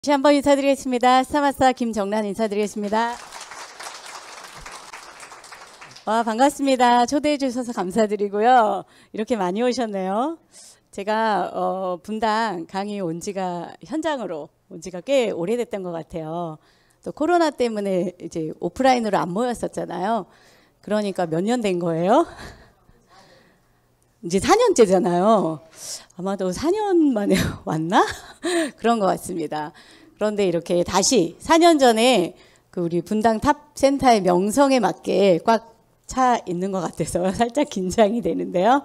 다시 한번 인사드리겠습니다. 스타마스터 김정란 인사드리겠습니다. 와, 반갑습니다. 초대해 주셔서 감사드리고요. 이렇게 많이 오셨네요. 제가 분당 강의 현장으로 온 지가 꽤 오래됐던 것 같아요. 또 코로나 때문에 이제 오프라인으로 안 모였었잖아요. 그러니까 몇 년 된 거예요? 이제 4년째잖아요. 아마도 4년 만에 왔나? 그런 것 같습니다. 그런데 이렇게 다시 4년 전에 그 우리 분당 탑센터의 명성에 맞게 꽉 차 있는 것 같아서 살짝 긴장이 되는데요.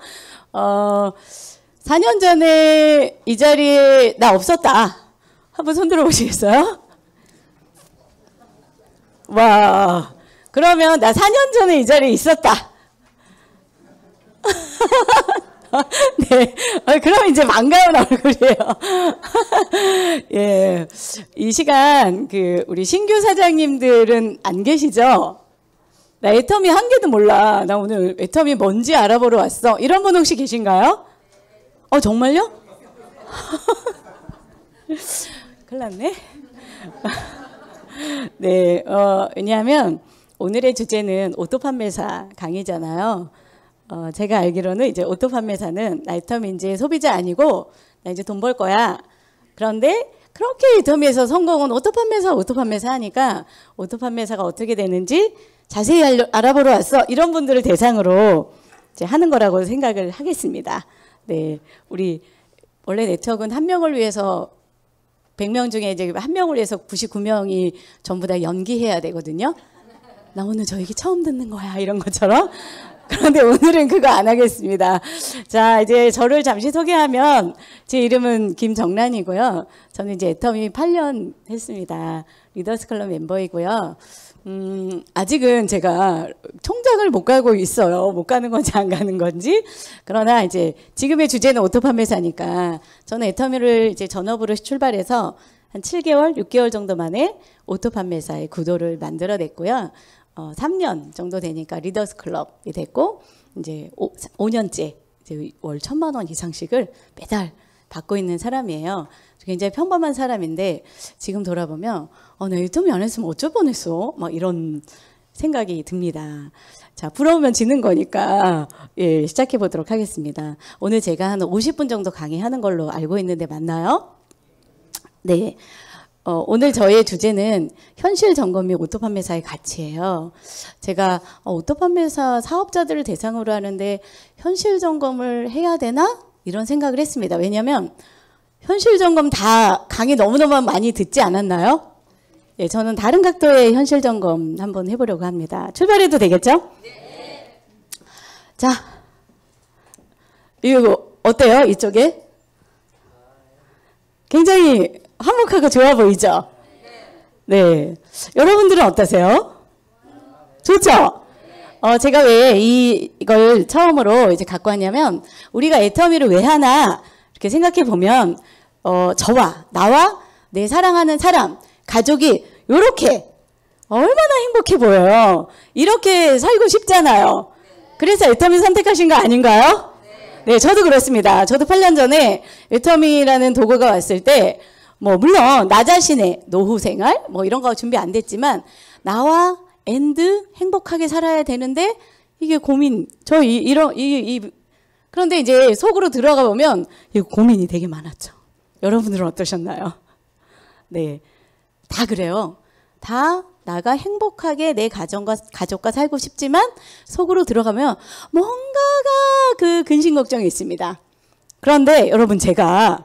4년 전에 이 자리에 나 없었다. 한번 손 들어보시겠어요? 와, 그러면 나 4년 전에 이 자리에 있었다. 네, 그럼 이제 반가운 얼굴이에요. 예, 이 시간 우리 신규 사장님들은 안 계시죠? 나 애터미 한 개도 몰라. 나 오늘 애터미 뭔지 알아보러 왔어. 이런 분 혹시 계신가요? 정말요? 큰일 났네. 네, 왜냐하면 오늘의 주제는 오토 판매사 강의잖아요. 제가 알기로는 이제 오토 판매사는 나 애터미 이제 소비자 아니고 나 이제 돈 벌 거야. 그런데 그렇게 애터미에서 성공은 오토 판매사 하니까 오토 판매사가 어떻게 되는지 자세히 알아보러 왔어. 이런 분들을 대상으로 이제 하는 거라고 생각을 하겠습니다. 네, 우리 원래 네트워크는 한 명을 위해서 100명 중에 이제 한 명을 위해서 99명이 전부 다 연기해야 되거든요. 나 오늘 저 얘기 처음 듣는 거야. 이런 것처럼. 그런데 오늘은 그거 안 하겠습니다. 자, 이제 저를 잠시 소개하면 제 이름은 김정란이고요. 저는 이제 애터미 8년 했습니다. 리더스클럽 멤버이고요. 아직은 제가 총장을 못 가고 있어요. 못 가는 건지 안 가는 건지. 그러나 이제 지금의 주제는 오토 판매사니까 저는 애터미를 이제 전업으로 출발해서 한 7개월, 6개월 정도 만에 오토 판매사의 구도를 만들어냈고요. 3년 정도 되니까 리더스 클럽이 됐고 이제 5년째 이제 월 1,000만 원 이상씩을 매달 받고 있는 사람이에요. 굉장히 평범한 사람인데 지금 돌아보면 나 애터미 안 했으면 어쩔 뻔했어. 막 이런 생각이 듭니다. 자, 부러우면 지는 거니까 예, 시작해 보도록 하겠습니다. 오늘 제가 한 50분 정도 강의하는 걸로 알고 있는데 맞나요? 네. 오늘 저의 주제는 현실 점검 및 오토 판매사의 가치예요. 제가 오토 판매사 사업자들을 대상으로 하는데 현실 점검을 해야 되나? 이런 생각을 했습니다. 왜냐하면 현실 점검 다 강의 너무너무 많이 듣지 않았나요? 예, 저는 다른 각도의 현실 점검 한번 해보려고 합니다. 출발해도 되겠죠? 네. 자, 이거 어때요? 이쪽에? 굉장히 화목하고 좋아 보이죠? 네. 여러분들은 어떠세요? 좋죠? 제가 왜 이걸 처음으로 이제 갖고 왔냐면, 우리가 애터미를 왜 하나, 이렇게 생각해 보면, 나와 내 사랑하는 사람, 가족이, 요렇게, 얼마나 행복해 보여요. 이렇게 살고 싶잖아요. 그래서 애터미 선택하신 거 아닌가요? 네, 저도 그렇습니다. 저도 8년 전에 애터미라는 도구가 왔을 때, 물론 나 자신의 노후 생활 이런 거 준비 안 됐지만 나와 행복하게 살아야 되는데 이게 고민 그런데 이제 속으로 들어가 보면 이 고민이 되게 많았죠. 여러분들은 어떠셨나요? 네, 다 그래요. 다 나가 행복하게 내 가족과 살고 싶지만 속으로 들어가면 뭔가가 근심 걱정이 있습니다. 그런데 여러분 제가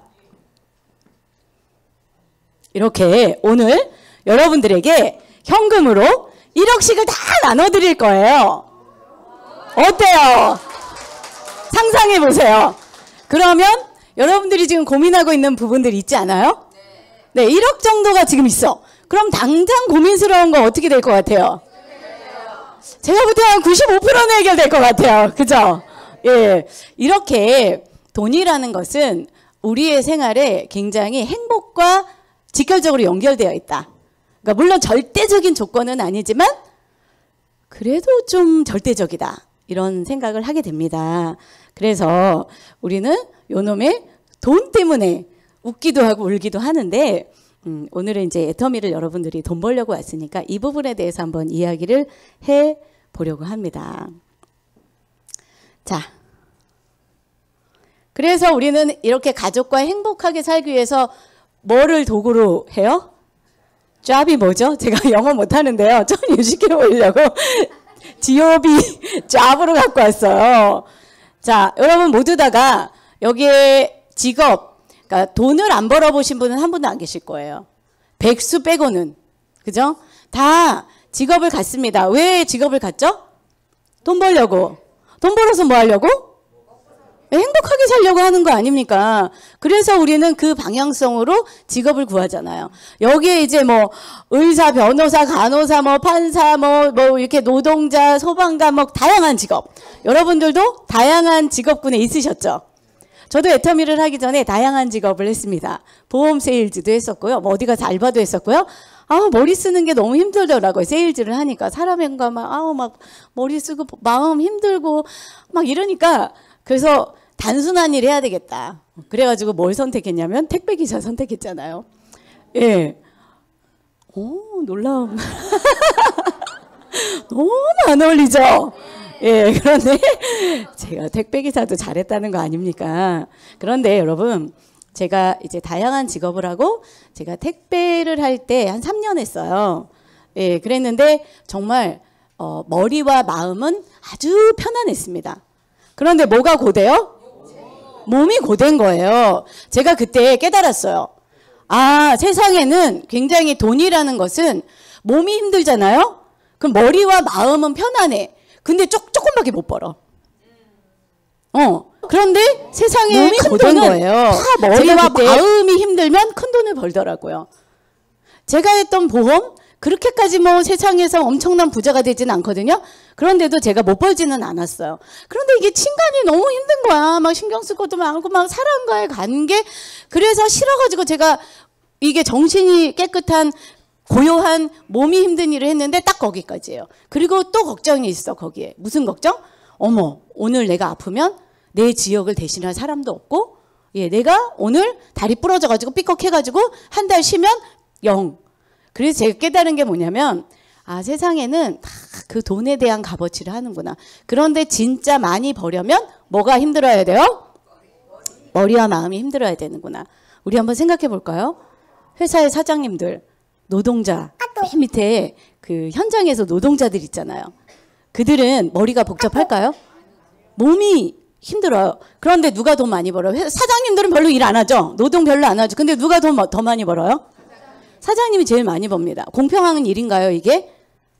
이렇게 오늘 여러분들에게 현금으로 1억씩을 다 나눠드릴 거예요. 어때요? 상상해 보세요. 그러면 여러분들이 지금 고민하고 있는 부분들이 있지 않아요? 네, 1억 정도가 지금 있어. 그럼 당장 고민스러운 거 어떻게 될 것 같아요? 제가 볼 때 한 95%는 해결될 것 같아요. 그죠? 예, 이렇게 돈이라는 것은 우리의 생활에 굉장히 행복과 직결적으로 연결되어 있다. 그러니까 물론 절대적인 조건은 아니지만 그래도 좀 절대적이다. 이런 생각을 하게 됩니다. 그래서 우리는 요놈의 돈 때문에 웃기도 하고 울기도 하는데 오늘은 이제 애터미를 여러분들이 돈 벌려고 왔으니까 이 부분에 대해서 한번 이야기를 해 보려고 합니다. 자, 그래서 우리는 이렇게 가족과 행복하게 살기 위해서 뭐를 도구로 해요? job이 뭐죠? 제가 영어 못하는데요. 좀 유식해 보이려고 job, job으로 갖고 왔어요. 자, 여러분 모두 다가 여기에 직업, 그러니까 돈을 안 벌어보신 분은 한 분도 안 계실 거예요. 백수 빼고는. 그죠? 다 직업을 갖습니다. 왜 직업을 갖죠? 돈 벌려고. 돈 벌어서 뭐 하려고? 행복하게 살려고 하는 거 아닙니까? 그래서 우리는 그 방향성으로 직업을 구하잖아요. 여기에 이제 뭐 의사, 변호사, 간호사, 뭐 판사, 뭐 이렇게 노동자, 소방관, 뭐 다양한 직업. 여러분들도 다양한 직업군에 있으셨죠? 저도 애터미를 하기 전에 다양한 직업을 했습니다. 보험 세일즈도 했었고요. 뭐 어디 가서 알바도 했었고요. 머리 쓰는 게 너무 힘들더라고요. 세일즈를 하니까 사람과 막 머리 쓰고 마음 힘들고 막 이러니까 그래서 단순한 일 해야 되겠다. 그래가지고 뭘 선택했냐면 택배기사 선택했잖아요. 예. 오, 놀라움. 너무 안 어울리죠? 예, 그런데 제가 택배기사도 잘했다는 거 아닙니까? 그런데 여러분, 제가 이제 다양한 직업을 하고 제가 택배를 할 때 한 3년 했어요. 예, 그랬는데 정말 머리와 마음은 아주 편안했습니다. 그런데 뭐가 고돼요? 몸이 고된 거예요. 제가 그때 깨달았어요. 세상에는 굉장히 돈이라는 것은 몸이 힘들잖아요. 그럼 머리와 마음은 편안해. 근데 조금밖에 못 벌어. 그런데 세상에 몸이 고된 거예요. 다 머리와 마음이 힘들면 큰 돈을 벌더라고요. 제가 했던 보험 그렇게까지 뭐 세상에서 엄청난 부자가 되지는 않거든요. 그런데도 제가 못 벌지는 않았어요. 그런데 이게 친간이 너무 힘든 거야. 막 신경 쓸 것도 많고 막 사람과의 관계. 그래서 싫어가지고 제가 이게 정신이 깨끗한 고요한 몸이 힘든 일을 했는데 딱 거기까지예요. 그리고 또 걱정이 있어 거기에. 무슨 걱정? 어머, 오늘 내가 아프면 내 지역을 대신할 사람도 없고, 예, 내가 오늘 다리 부러져가지고 삐걱해가지고 한 달 쉬면 0. 그래서 제가 깨달은 게 뭐냐면 세상에는 다 그 돈에 대한 값어치를 하는구나. 그런데 진짜 많이 벌려면 뭐가 힘들어야 돼요? 머리와 마음이 힘들어야 되는구나. 우리 한번 생각해 볼까요? 회사의 사장님들, 노동자, 맨 밑에 그 현장에서 노동자들 있잖아요. 그들은 머리가 복잡할까요? 몸이 힘들어요. 그런데 누가 돈 많이 벌어요? 사장님들은 별로 일 안 하죠? 노동 별로 안 하죠. 근데 누가 돈 더 많이 벌어요? 사장님이 제일 많이 법니다. 공평한 일인가요, 이게?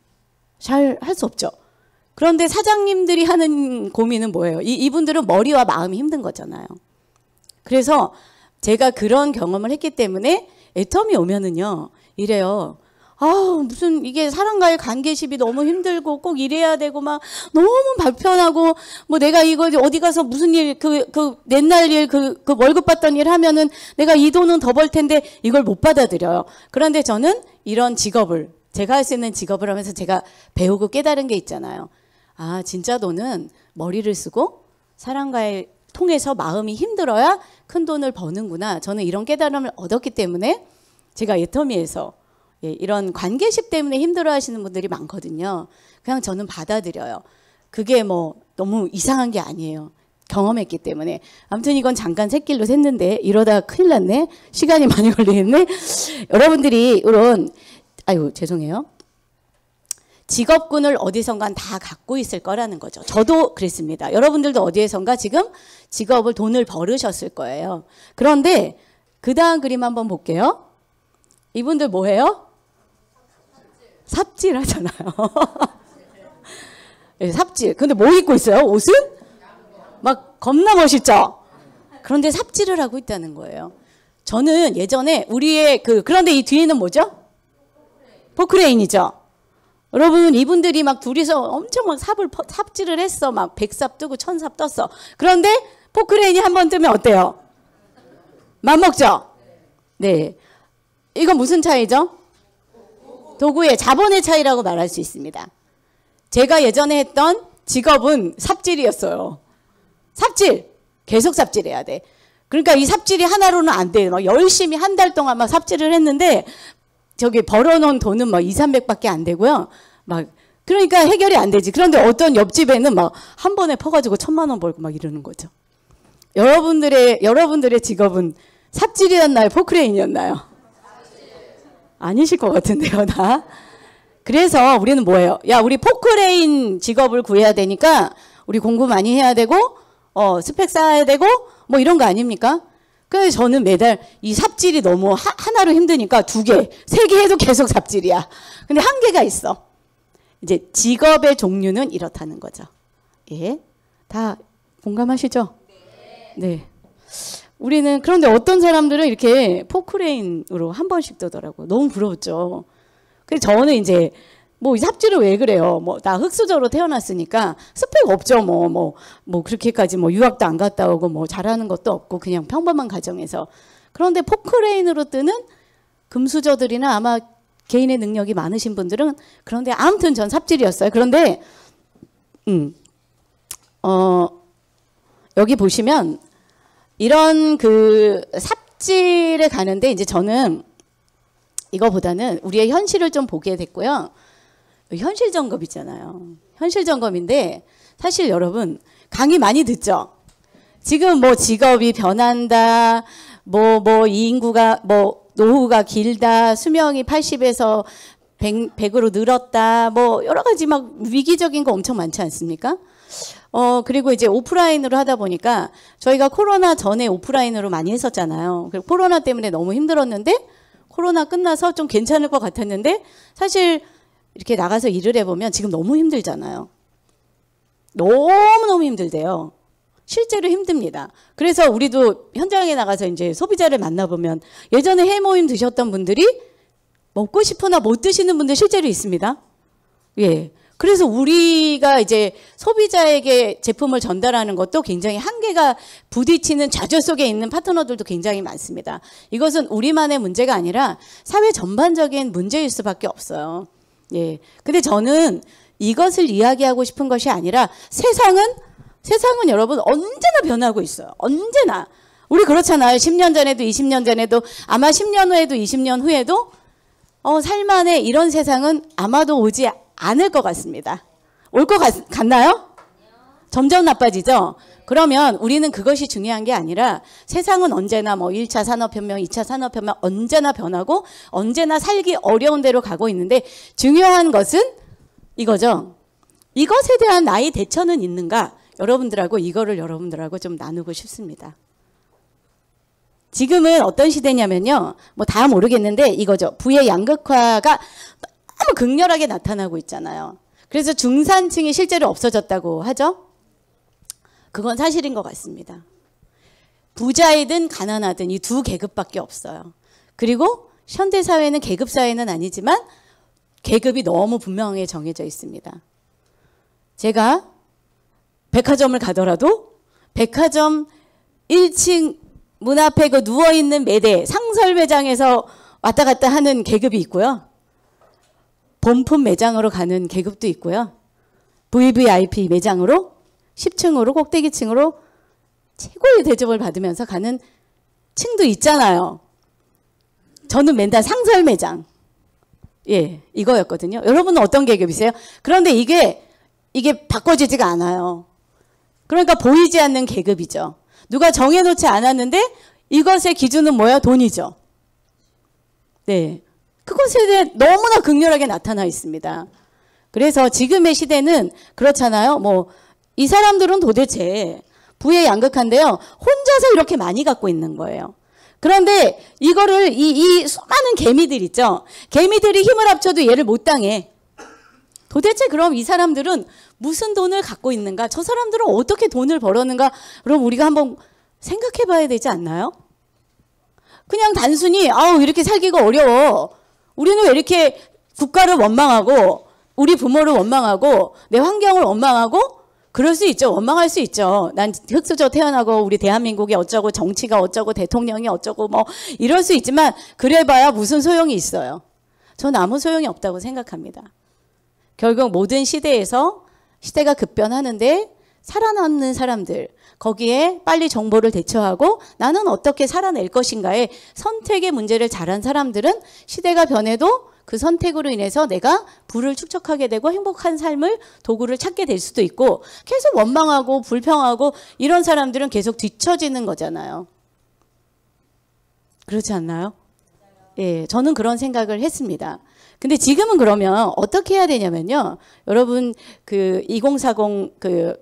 잘 할 수 없죠. 그런데 사장님들이 하는 고민은 뭐예요? 이분들은 머리와 마음이 힘든 거잖아요. 그래서 제가 그런 경험을 했기 때문에 애텀이 오면은요, 이래요. 무슨 이게 사람과의 관계십이 너무 힘들고 꼭 이래야 되고 막 너무 불편하고 뭐 내가 이거 어디 가서 무슨 일 옛날 일 그 월급 받던 일 하면은 내가 이 돈은 더 벌 텐데 이걸 못 받아들여요. 그런데 저는 이런 직업을 제가 할 수 있는 직업을 하면서 제가 배우고 깨달은 게 있잖아요. 진짜 돈은 머리를 쓰고 사람과의 통해서 마음이 힘들어야 큰 돈을 버는구나. 저는 이런 깨달음을 얻었기 때문에 제가 애터미에서 이런 관계십 때문에 힘들어하시는 분들이 많거든요. 그냥 저는 받아들여요. 그게 뭐 너무 이상한 게 아니에요. 경험했기 때문에. 아무튼 이건 잠깐 샛길로 샜는데 이러다가 큰일 났네. 시간이 많이 걸리겠네. 여러분들이 이런 죄송해요. 직업군을 어디선가 다 갖고 있을 거라는 거죠. 저도 그랬습니다. 여러분들도 어디에선가 지금 직업을 돈을 벌으셨을 거예요. 그런데 그 다음 그림 한번 볼게요. 이분들 뭐 해요? 삽질 하잖아요. 네, 삽질. 근데 뭐 입고 있어요? 옷은? 막 겁나 멋있죠? 그런데 삽질을 하고 있다는 거예요. 저는 예전에 우리의 그런데 이 뒤에는 뭐죠? 포크레인이죠. 여러분 이분들이 막 둘이서 엄청 막 삽질을 했어. 막 100삽 뜨고 1000삽 떴어. 그런데 포크레인이 한 번 뜨면 어때요? 맘먹죠? 네. 이건 무슨 차이죠? 도구의 자본의 차이라고 말할 수 있습니다. 제가 예전에 했던 직업은 삽질이었어요. 삽질. 계속 삽질해야 돼. 그러니까 이 삽질이 하나로는 안 돼요. 막 열심히 한 달 동안 막 삽질을 했는데 저기 벌어놓은 돈은 막 2, 300밖에 안 되고요. 막 그러니까 해결이 안 되지. 그런데 어떤 옆집에는 막 한 번에 퍼가지고 1,000만 원 벌고 막 이러는 거죠. 여러분들의 직업은 삽질이었나요? 포크레인이었나요? 아니실 것 같은데요, 나. 그래서 우리는 뭐예요? 야, 우리 포크레인 직업을 구해야 되니까 우리 공부 많이 해야 되고, 스펙 쌓아야 되고, 뭐 이런 거 아닙니까? 그래서 저는 매달 이 삽질이 너무 하나로 힘드니까 2개, 3개 해도 계속 삽질이야. 근데 한계가 있어. 이제 직업의 종류는 이렇다는 거죠. 예. 다 공감하시죠? 네. 우리는 그런데 어떤 사람들은 이렇게 포크레인으로 한 번씩 뜨더라고요. 너무 부러웠죠. 그래서 저는 이제 뭐 삽질을 왜 그래요? 뭐 나 흙수저로 태어났으니까 스펙 없죠. 뭐 그렇게까지 뭐 유학도 안 갔다 오고 뭐 잘하는 것도 없고 그냥 평범한 가정에서. 그런데 포크레인으로 뜨는 금수저들이나 아마 개인의 능력이 많으신 분들은 그런데 아무튼 전 삽질이었어요. 그런데 여기 보시면 이런 그 삽질에 가는데 이제 저는 이거보다는 우리의 현실을 좀 보게 됐고요. 현실 점검 있잖아요. 현실 점검인데 사실 여러분 강의 많이 듣죠? 지금 뭐 직업이 변한다, 뭐 이 인구가 뭐 노후가 길다, 수명이 80에서 100으로 늘었다, 뭐 여러 가지 막 위기적인 거 엄청 많지 않습니까? 그리고 이제 오프라인으로 하다 보니까 저희가 코로나 전에 오프라인으로 많이 했었잖아요. 그리고 코로나 때문에 너무 힘들었는데 코로나 끝나서 좀 괜찮을 것 같았는데 사실 이렇게 나가서 일을 해보면 지금 너무 힘들잖아요. 너무너무 힘들대요. 실제로 힘듭니다. 그래서 우리도 현장에 나가서 이제 소비자를 만나보면 예전에 해모임 드셨던 분들이 먹고 싶으나 못 드시는 분들 실제로 있습니다. 예. 그래서 우리가 이제 소비자에게 제품을 전달하는 것도 굉장히 한계가 부딪히는 좌절 속에 있는 파트너들도 굉장히 많습니다. 이것은 우리만의 문제가 아니라 사회 전반적인 문제일 수밖에 없어요. 예. 근데 저는 이것을 이야기하고 싶은 것이 아니라 세상은 여러분 언제나 변하고 있어요. 언제나. 우리 그렇잖아요. 10년 전에도 20년 전에도 아마 10년 후에도 20년 후에도 살만해 이런 세상은 아마도 오지 않을 것 같습니다. 올 것 같나요? 점점 나빠지죠? 그러면 우리는 그것이 중요한 게 아니라 세상은 언제나 뭐 1차 산업혁명, 2차 산업혁명 언제나 변하고 언제나 살기 어려운 데로 가고 있는데 중요한 것은 이거죠. 이것에 대한 나의 대처는 있는가? 이거를 여러분들하고 좀 나누고 싶습니다. 지금은 어떤 시대냐면요. 뭐 다 모르겠는데 이거죠. 부의 양극화가 너무 극렬하게 나타나고 있잖아요. 그래서 중산층이 실제로 없어졌다고 하죠. 그건 사실인 것 같습니다. 부자이든 가난하든 이 두 계급밖에 없어요. 그리고 현대사회는 계급사회는 아니지만 계급이 너무 분명하게 정해져 있습니다. 제가 백화점을 가더라도 백화점 1층 문 앞에 그 누워있는 매대 상설 매장에서 왔다 갔다 하는 계급이 있고요. 본품 매장으로 가는 계급도 있고요. VVIP 매장으로 10층으로 꼭대기층으로 최고의 대접을 받으면서 가는 층도 있잖아요. 저는 맨날 상설 매장. 예, 이거였거든요. 여러분은 어떤 계급이세요? 그런데 이게 바꿔지지가 않아요. 그러니까 보이지 않는 계급이죠. 누가 정해놓지 않았는데 이것의 기준은 뭐야? 돈이죠. 네. 그것에 대해 너무나 극렬하게 나타나 있습니다. 그래서 지금의 시대는 그렇잖아요. 뭐 이 사람들은 도대체 부의 양극화인데요. 혼자서 이렇게 많이 갖고 있는 거예요. 그런데 이거를 이 수많은 개미들 있죠. 개미들이 힘을 합쳐도 얘를 못 당해. 도대체 그럼 이 사람들은 무슨 돈을 갖고 있는가? 저 사람들은 어떻게 돈을 벌었는가? 그럼 우리가 한번 생각해 봐야 되지 않나요? 그냥 단순히 이렇게 살기가 어려워. 우리는 왜 이렇게 국가를 원망하고 우리 부모를 원망하고 내 환경을 원망하고 그럴 수 있죠. 원망할 수 있죠. 난 흙수저 태어나고 우리 대한민국이 어쩌고 정치가 어쩌고 대통령이 어쩌고 뭐 이럴 수 있지만 그래봐야 무슨 소용이 있어요. 전 아무 소용이 없다고 생각합니다. 결국 모든 시대에서 시대가 급변하는데 살아남는 사람들, 거기에 빨리 정보를 대처하고 나는 어떻게 살아낼 것인가에 선택의 문제를 잘한 사람들은 시대가 변해도 그 선택으로 인해서 내가 부를 축적하게 되고 행복한 삶을 도구를 찾게 될 수도 있고, 계속 원망하고 불평하고 이런 사람들은 계속 뒤처지는 거잖아요. 그렇지 않나요? 예, 저는 그런 생각을 했습니다. 근데 지금은 그러면 어떻게 해야 되냐면요. 여러분 그 2040 그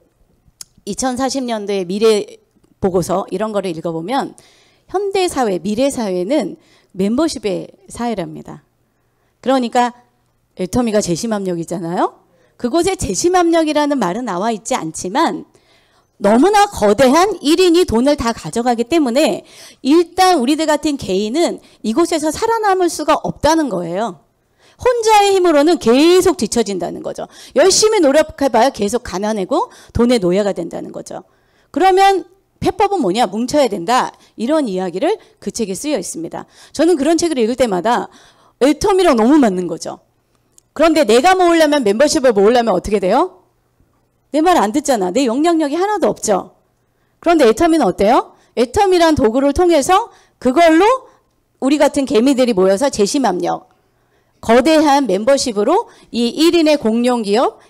2040년도의 미래 보고서 이런 거를 읽어보면 현대 사회, 미래 사회는 멤버십의 사회랍니다. 그러니까 애터미가 재심압력이잖아요. 그곳에 재심압력이라는 말은 나와 있지 않지만 너무나 거대한 1인이 돈을 다 가져가기 때문에 일단 우리들 같은 개인은 이곳에서 살아남을 수가 없다는 거예요. 혼자의 힘으로는 계속 뒤처진다는 거죠. 열심히 노력해봐야 계속 가난하고 돈의 노예가 된다는 거죠. 그러면 해법은 뭐냐? 뭉쳐야 된다. 이런 이야기를 그 책에 쓰여 있습니다. 저는 그런 책을 읽을 때마다 애터미랑 너무 맞는 거죠. 그런데 내가 모으려면, 멤버십을 모으려면 어떻게 돼요? 내 말 안 듣잖아. 내 영향력이 하나도 없죠. 그런데 애터미는 어때요? 애터미란 도구를 통해서 그걸로 우리 같은 개미들이 모여서 재심압력, 거대한 membership으로 이 1인의 공룡기업,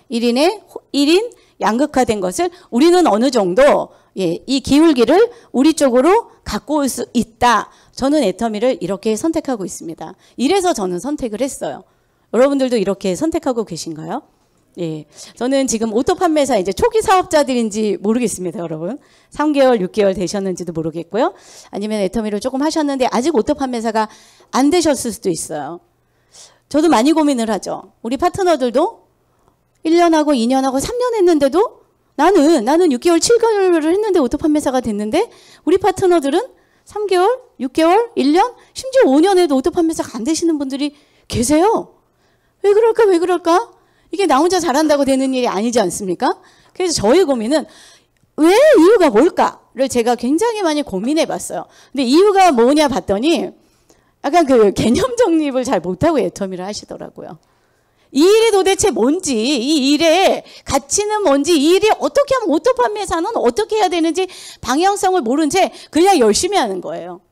1인 양극화된 것을 우리는 어느 정도 이 기울기를 우리 쪽으로 갖고 올 수 있다. 저는 애터미를 이렇게 선택하고 있습니다. 이래서 저는 선택을 했어요. 여러분들도 이렇게 선택하고 계신가요? 예, 저는 지금 오토 판매사 이제 초기 사업자들인지 모르겠습니다, 여러분. 3개월, 6개월 되셨는지도 모르겠고요. 아니면 애터미를 조금 하셨는데 아직 오토 판매사가 안 되셨을 수도 있어요. 저도 많이 고민을 하죠. 우리 파트너들도 1년하고 2년하고 3년 했는데도 나는 6개월, 7개월을 했는데 오토 판매사가 됐는데 우리 파트너들은 3개월, 6개월, 1년, 심지어 5년에도 오토 판매사가 안 되시는 분들이 계세요. 왜 그럴까? 왜 그럴까? 이게 나 혼자 잘한다고 되는 일이 아니지 않습니까? 그래서 저의 고민은 왜 이유가 뭘까를 제가 굉장히 많이 고민해 봤어요. 근데 이유가 뭐냐 봤더니 약간 그 개념 정립을 잘 못하고 애터미를 하시더라고요. 이 일이 도대체 뭔지, 이 일의 가치는 뭔지, 이 일이 어떻게 하면 오토 판매사는 어떻게 해야 되는지 방향성을 모른 채 그냥 열심히 하는 거예요.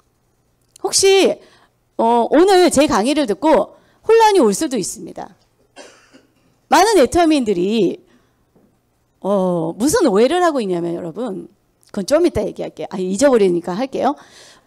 혹시 오늘 제 강의를 듣고 혼란이 올 수도 있습니다. 많은 애터미인들이 무슨 오해를 하고 있냐면 여러분, 그건 좀 이따 얘기할게요. 잊어버리니까 할게요.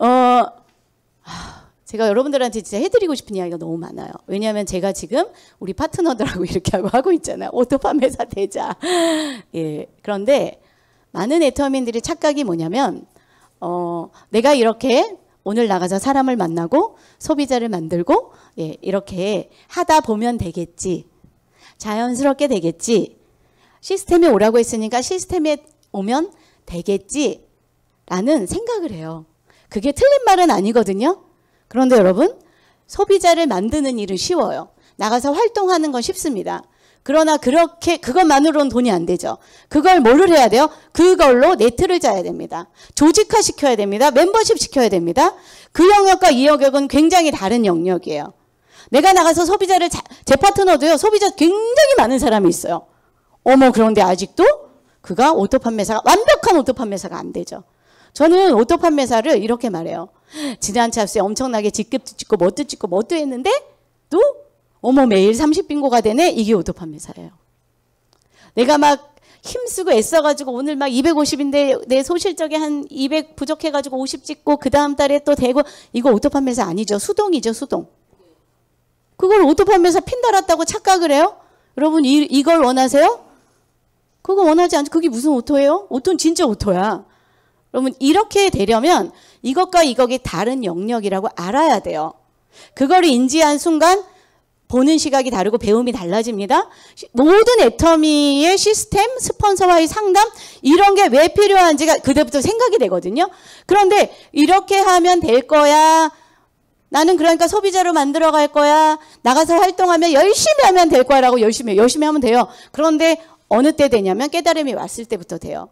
제가 여러분들한테 진짜 해드리고 싶은 이야기가 너무 많아요. 왜냐하면 제가 지금 우리 파트너들하고 이렇게 하고 있잖아요. 오토 판매사 되자. 예, 그런데 많은 애터미인들이 착각이 뭐냐면 내가 이렇게 오늘 나가서 사람을 만나고 소비자를 만들고 이렇게 하다 보면 되겠지. 자연스럽게 되겠지. 시스템에 오라고 했으니까 시스템에 오면 되겠지. 라는 생각을 해요. 그게 틀린 말은 아니거든요. 그런데 여러분, 소비자를 만드는 일은 쉬워요. 나가서 활동하는 건 쉽습니다. 그러나 그것만으로는 돈이 안 되죠. 그걸 뭐를 해야 돼요? 그걸로 네트를 짜야 됩니다. 조직화 시켜야 됩니다. 멤버십 시켜야 됩니다. 그 영역과 이 영역은 굉장히 다른 영역이에요. 내가 나가서 소비자를, 제 파트너도요, 소비자 굉장히 많은 사람이 있어요. 그런데 아직도 그가 오토 판매사가, 완벽한 오토 판매사가 안 되죠. 저는 오토 판매사를 이렇게 말해요. 지난 차수에 엄청나게 직급도 찍고 뭣도 했는데 또 매일 30빙고가 되네. 이게 오토 판매사예요. 내가 막 힘쓰고 애써가지고 오늘 막 250인데 내 소실적에 한 200 부족해가지고 50 찍고 그 다음 달에 또 되고, 이거 오토 판매사 아니죠. 수동이죠, 수동. 그걸 오토 판매사 핀 달았다고 착각을 해요? 여러분 이걸 원하세요? 그거 원하지 않죠. 그게 무슨 오토예요? 오토는 진짜 오토야. 여러분 이렇게 되려면 이것과 이것이 다른 영역이라고 알아야 돼요. 그걸 인지한 순간 보는 시각이 다르고 배움이 달라집니다. 모든 애터미의 시스템, 스폰서와의 상담 이런 게 왜 필요한지가 그때부터 생각이 되거든요. 그런데 이렇게 하면 될 거야. 나는 그러니까 소비자로 만들어 갈 거야. 나가서 활동하면 열심히 하면 될 거야 라고 열심히 하면 돼요. 그런데 어느 때 되냐면 깨달음이 왔을 때부터 돼요.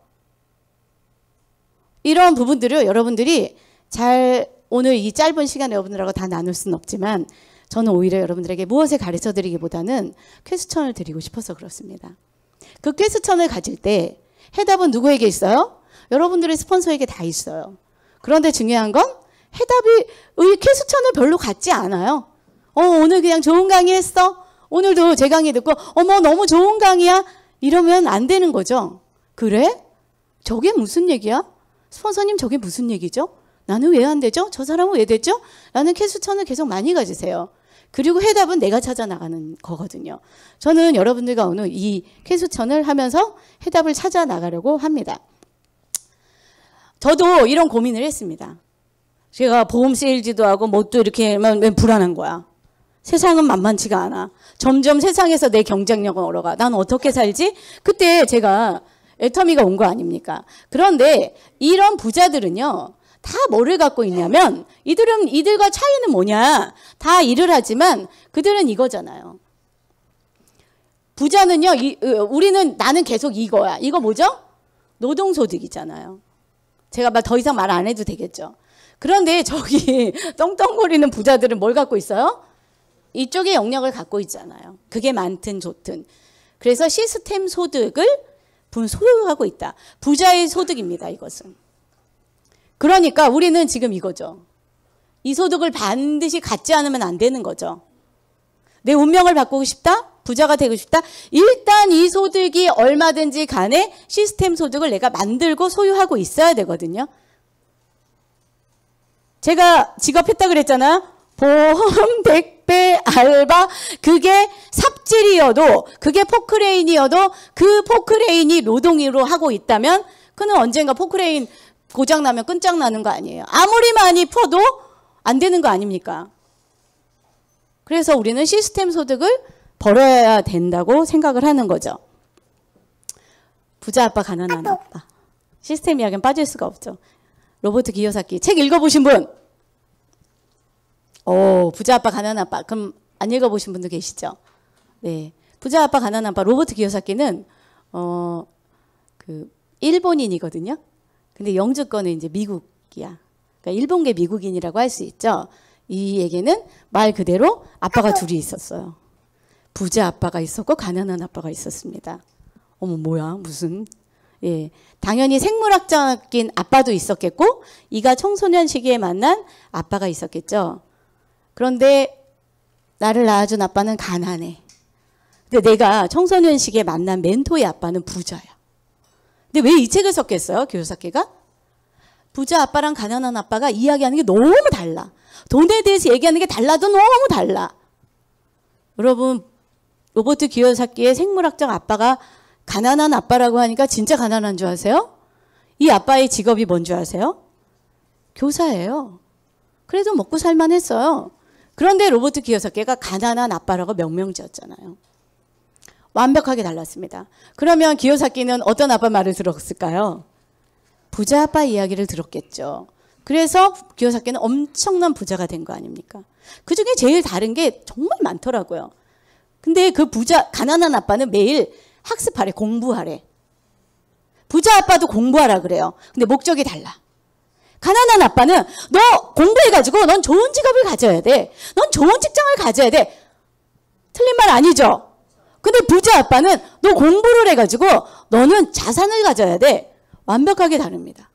이런 부분들을 여러분들이 오늘 이 짧은 시간에 여러분들하고 다 나눌 수는 없지만 저는 오히려 여러분들에게 무엇을 가르쳐 드리기보다는 퀘스천을 드리고 싶어서 그렇습니다. 그 퀘스천을 가질 때 해답은 누구에게 있어요? 여러분들의 스폰서에게 다 있어요. 그런데 중요한 건 해답이 쾌수천을 별로 같지 않아요. 오늘 그냥 좋은 강의 했어. 오늘도 제 강의 듣고 어머 너무 좋은 강의야. 이러면 안 되는 거죠. 그래? 저게 무슨 얘기야? 스폰서님 저게 무슨 얘기죠? 나는 왜 안 되죠? 저 사람은 왜 되죠? 라는 쾌수천을 계속 많이 가지세요. 그리고 해답은 내가 찾아 나가는 거거든요. 저는 여러분들과 오늘 이 쾌수천을 하면서 해답을 찾아 나가려고 합니다. 저도 이런 고민을 했습니다. 제가 보험 세일즈도 하고 뭣도 이렇게 하면 불안한 거야. 세상은 만만치가 않아. 점점 세상에서 내 경쟁력은 얼어가. 난 어떻게 살지? 그때 제가 애터미가 온 거 아닙니까? 그런데 이런 부자들은요. 다 뭐를 갖고 있냐면 이들과 차이는 뭐냐. 다 일을 하지만 그들은 이거잖아요. 부자는요. 나는 계속 이거야. 이거 뭐죠? 노동소득이잖아요. 제가 더 이상 말 안 해도 되겠죠. 그런데 저기 떵떵거리는 부자들은 뭘 갖고 있어요? 이쪽에 영역을 갖고 있잖아요. 그게 많든 좋든. 그래서 시스템 소득을 소유하고 있다. 부자의 소득입니다. 이것은. 그러니까 우리는 지금 이거죠. 이 소득을 반드시 갖지 않으면 안 되는 거죠. 내 운명을 바꾸고 싶다? 부자가 되고 싶다? 일단 이 소득이 얼마든지 간에 시스템 소득을 내가 만들고 소유하고 있어야 되거든요. 제가 직업했다 그랬잖아요. 보험, 택배, 알바, 그게 삽질이어도 그게 포크레인이어도 그 포크레인이 노동으로 하고 있다면 그는 언젠가 포크레인 고장나면 끈장나는 거 아니에요. 아무리 많이 퍼도 안 되는 거 아닙니까? 그래서 우리는 시스템 소득을 벌어야 된다고 생각을 하는 거죠. 부자 아빠, 가난한 아빠. 시스템 이야기는 빠질 수가 없죠. 로버트 기요사키 책 읽어보신 분? 부자 아빠, 가난한 아빠. 그럼 안 읽어보신 분도 계시죠? 네, 부자 아빠, 가난한 아빠. 로버트 기요사키는 일본인이거든요. 근데 영주권은 이제 미국이야. 그러니까 일본계 미국인이라고 할 수 있죠. 이 얘기는 말 그대로 아빠가 둘이 있었어요. 부자 아빠가 있었고 가난한 아빠가 있었습니다. 어머 뭐야 무슨. 예, 당연히 생물학적인 아빠도 있었겠고 이가 청소년 시기에 만난 아빠가 있었겠죠. 그런데 나를 낳아준 아빠는 가난해. 근데 내가 청소년 시기에 만난 멘토의 아빠는 부자야. 근데 왜 이 책을 썼겠어요? 기요사키가? 부자 아빠랑 가난한 아빠가 이야기하는 게 너무 달라. 돈에 대해서 얘기하는 게 달라도 너무 달라. 여러분 로버트 기요사키의 생물학적 아빠가 가난한 아빠라고 하니까 진짜 가난한 줄 아세요? 이 아빠의 직업이 뭔 줄 아세요? 교사예요. 그래도 먹고 살만 했어요. 그런데 로버트 기요사키가 가난한 아빠라고 명명 지었잖아요. 완벽하게 달랐습니다. 그러면 기요사키는 어떤 아빠 말을 들었을까요? 부자 아빠 이야기를 들었겠죠. 그래서 기요사키는 엄청난 부자가 된 거 아닙니까? 그중에 제일 다른 게 정말 많더라고요. 근데 그 가난한 아빠는 매일 학습하래, 공부하래. 부자 아빠도 공부하라 그래요. 근데 목적이 달라. 가난한 아빠는 너 공부해가지고 넌 좋은 직업을 가져야 돼. 넌 좋은 직장을 가져야 돼. 틀린 말 아니죠? 근데 부자 아빠는 너 공부를 해가지고 너는 자산을 가져야 돼. 완벽하게 다릅니다.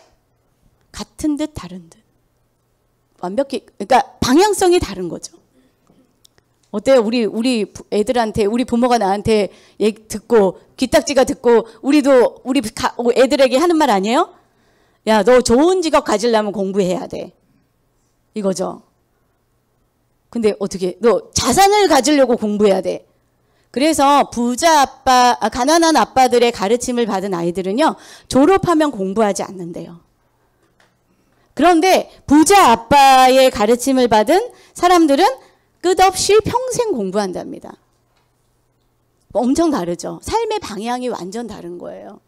같은 듯 다른 듯. 완벽히, 그러니까 방향성이 다른 거죠. 어때요? 우리 애들한테, 우리 부모가 나한테 얘기 듣고, 귀딱지가 듣고, 우리 애들에게 하는 말 아니에요? 야, 너 좋은 직업 가지려면 공부해야 돼. 이거죠. 근데 어떻게, 너 자산을 가지려고 공부해야 돼. 그래서 부자 아빠, 가난한 아빠들의 가르침을 받은 아이들은요, 졸업하면 공부하지 않는데요. 그런데 부자 아빠의 가르침을 받은 사람들은 끝없이 평생 공부한답니다. 엄청 다르죠. 삶의 방향이 완전 다른 거예요.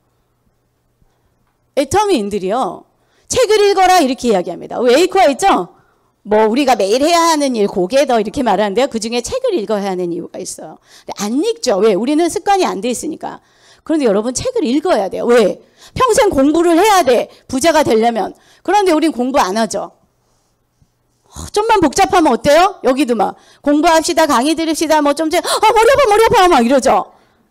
애터미인들이요. 책을 읽어라 이렇게 이야기합니다. 웨이커 있죠? 뭐 우리가 매일 해야 하는 일 고개 더 이렇게 말하는데요. 그중에 책을 읽어야 하는 이유가 있어요. 근데 안 읽죠. 왜? 우리는 습관이 안 돼 있으니까. 그런데 여러분 책을 읽어야 돼요. 왜? 평생 공부를 해야 돼. 부자가 되려면. 그런데 우린 공부 안 하죠. 좀만 복잡하면 어때요? 여기도 막 공부합시다, 강의 들읍시다, 뭐 좀 머리 아파 막 이러죠.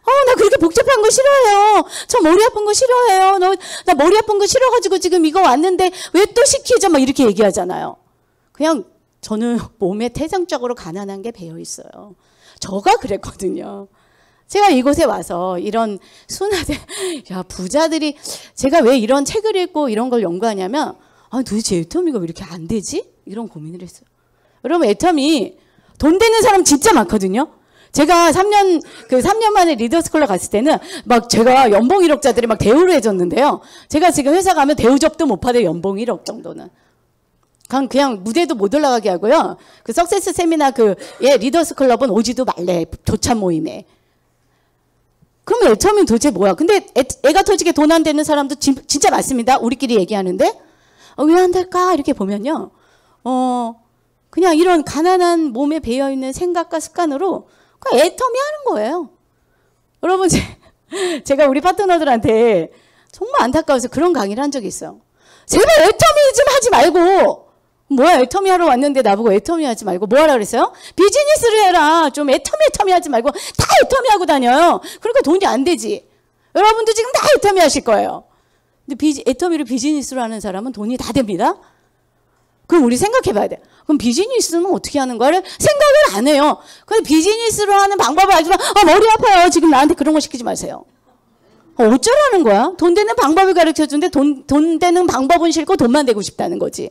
나 그렇게 복잡한 거 싫어해요. 저 머리 아픈 거 싫어해요. 나 머리 아픈 거 싫어가지고 지금 이거 왔는데 왜 또 시키죠? 막 이렇게 얘기하잖아요. 그냥 저는 몸에 태생적으로 가난한 게 배어 있어요. 저가 그랬거든요. 제가 이곳에 와서 이런 순화된, 부자들이, 제가 왜 이런 책을 읽고 이런 걸 연구하냐면, 도대체 애터미가 왜 이렇게 안 되지? 이런 고민을 했어요. 여러분, 애터미 돈 되는 사람 진짜 많거든요. 제가 3년 만에 리더스쿨러 갔을 때는 막 제가 연봉 1억짜들이 막 대우를 해줬는데요. 제가 지금 회사 가면 대우접도 못 받아요. 연봉 1억 정도는. 그냥 무대도 못 올라가게 하고요. 그 석세스 세미나 리더스 클럽은 오지도 말래. 조찬 모임에. 그럼 애터미는 도대체 뭐야? 근데 애가 터지게 돈 안 되는 사람도 진짜 많습니다. 우리끼리 얘기하는데. 왜 안 될까? 이렇게 보면요. 그냥 이런 가난한 몸에 배어있는 생각과 습관으로 그냥 애터미 하는 거예요. 여러분, 제가 우리 파트너들한테 정말 안타까워서 그런 강의를 한 적이 있어요. 제발 애터미 좀 하지 말고. 뭐야, 애터미 하러 왔는데 나보고 애터미 하지 말고 뭐 하라 그랬어요? 비즈니스를 해라. 좀 애터미 하지 말고 다 애터미 하고 다녀요. 그러니까 돈이 안 되지. 여러분도 지금 다 애터미 하실 거예요. 근데 애터미를 비즈니스로 하는 사람은 돈이 다 됩니다. 그럼 우리 생각해 봐야 돼. 그럼 비즈니스는 어떻게 하는 거를 생각을 안 해요. 근데 비즈니스로 하는 방법을 알지만 머리 아파요. 지금 나한테 그런 거 시키지 마세요. 어쩌라는 거야? 돈 되는 방법을 가르쳐 주는데 돈 되는 방법은 싫고 돈만 되고 싶다는 거지.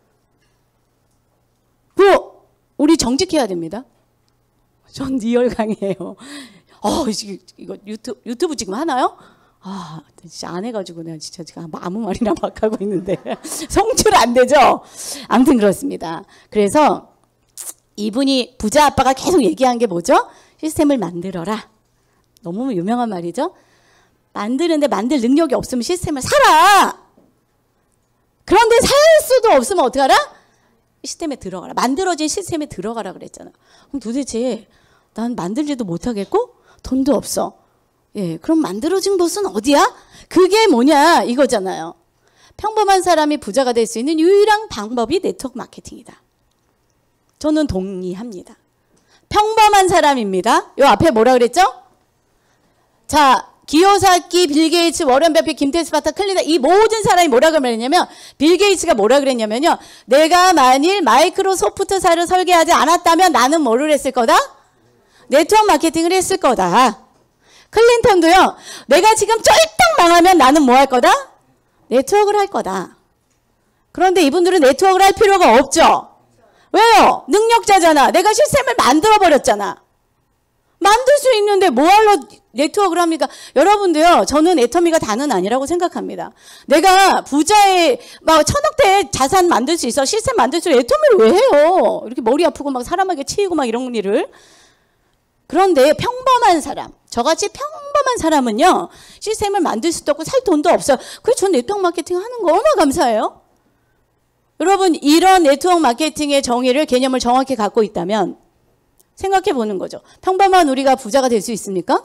우리 정직해야 됩니다. 전 리얼 강의예요. 이거 유튜브 지금 하나요? 진짜 안 해가지고 내가 진짜 지금 아무 말이나 막 하고 있는데 성출 안 되죠? 아무튼 그렇습니다. 그래서 이분이 부자 아빠가 계속 얘기한 게 뭐죠? 시스템을 만들어라. 너무 유명한 말이죠? 만들 능력이 없으면 시스템을 사라. 그런데 살 수도 없으면 어떻게 하라? 시스템에 들어가라. 만들어진 시스템에 들어가라 그랬잖아. 그럼 도대체 난 만들지도 못하겠고 돈도 없어. 그럼 만들어진 곳은 어디야? 그게 뭐냐 이거잖아요. 평범한 사람이 부자가 될 수 있는 유일한 방법이 네트워크 마케팅이다. 저는 동의합니다. 평범한 사람입니다. 요 앞에 뭐라 그랬죠? 자, 기요사키, 빌 게이츠, 워런 버핏, 김태수, 파터, 클린턴 이 모든 사람이 뭐라 그랬냐면 빌 게이츠가 뭐라 그랬냐면요. 내가 만일 마이크로소프트사를 설계하지 않았다면 나는 뭐를 했을 거다? 네트워크 마케팅을 했을 거다. 클린턴도요. 내가 지금 쫄딱 망하면 나는 뭐 할 거다? 네트워크를 할 거다. 그런데 이분들은 네트워크를 할 필요가 없죠. 왜요? 능력자잖아. 내가 시스템을 만들어버렸잖아. 만들 수 있는데 뭐하러 네트워크를 합니까? 여러분도요. 저는 애터미가 다는 아니라고 생각합니다. 내가 부자의 막 1000억대 자산 만들 수 있어. 시스템 만들 수 있어. 애터미를 왜 해요? 이렇게 머리 아프고 막 사람에게 치이고 막 이런 일을. 그런데 평범한 사람, 저같이 평범한 사람은요. 시스템을 만들 수도 없고 살 돈도 없어요. 그래서 전 네트워크 마케팅 하는 거 얼마나 감사해요. 여러분 이런 네트워크 마케팅의 정의를 개념을 정확히 갖고 있다면 생각해 보는 거죠. 평범한 우리가 부자가 될 수 있습니까?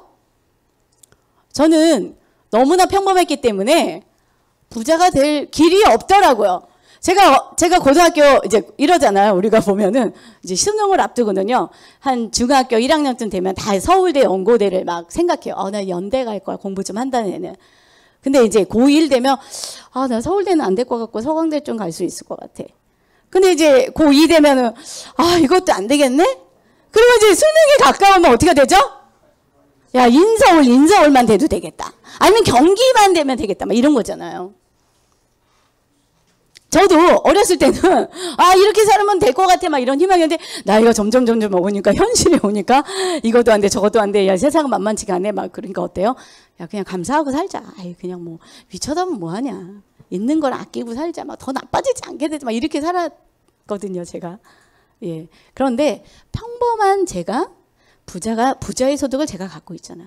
저는 너무나 평범했기 때문에 부자가 될 길이 없더라고요. 제가 고등학교 이제 이러잖아요. 우리가 보면은 이제 수능을 앞두고는요. 한 중학교 1학년쯤 되면 다 서울대 연고대를 막 생각해요. 나 연대 갈 거야. 공부 좀 한다는 애는. 근데 이제 고1 되면 나 서울대는 안 될 것 같고 서강대 좀 갈 수 있을 것 같아. 근데 이제 고2 되면은 이것도 안 되겠네? 그리고 이제 수능이 가까우면 어떻게 되죠? 야, 인서울만 돼도 되겠다. 아니면 경기만 되면 되겠다. 막 이런 거잖아요. 저도 어렸을 때는 이렇게 살면 될 것 같아 막 이런 희망이었는데 나이가 점점 오니까 현실이 오니까 이것도 안 돼 저것도 안 돼. 야, 세상은 만만치가 않네. 막 그러니까 어때요? 야, 그냥 감사하고 살자. 그냥 뭐 위쳐다보면 뭐하냐. 있는 걸 아끼고 살자. 막 더 나빠지지 않게 되지. 막 이렇게 살았거든요, 제가. 예. 그런데 평범한 제가 부자의 소득을 제가 갖고 있잖아요.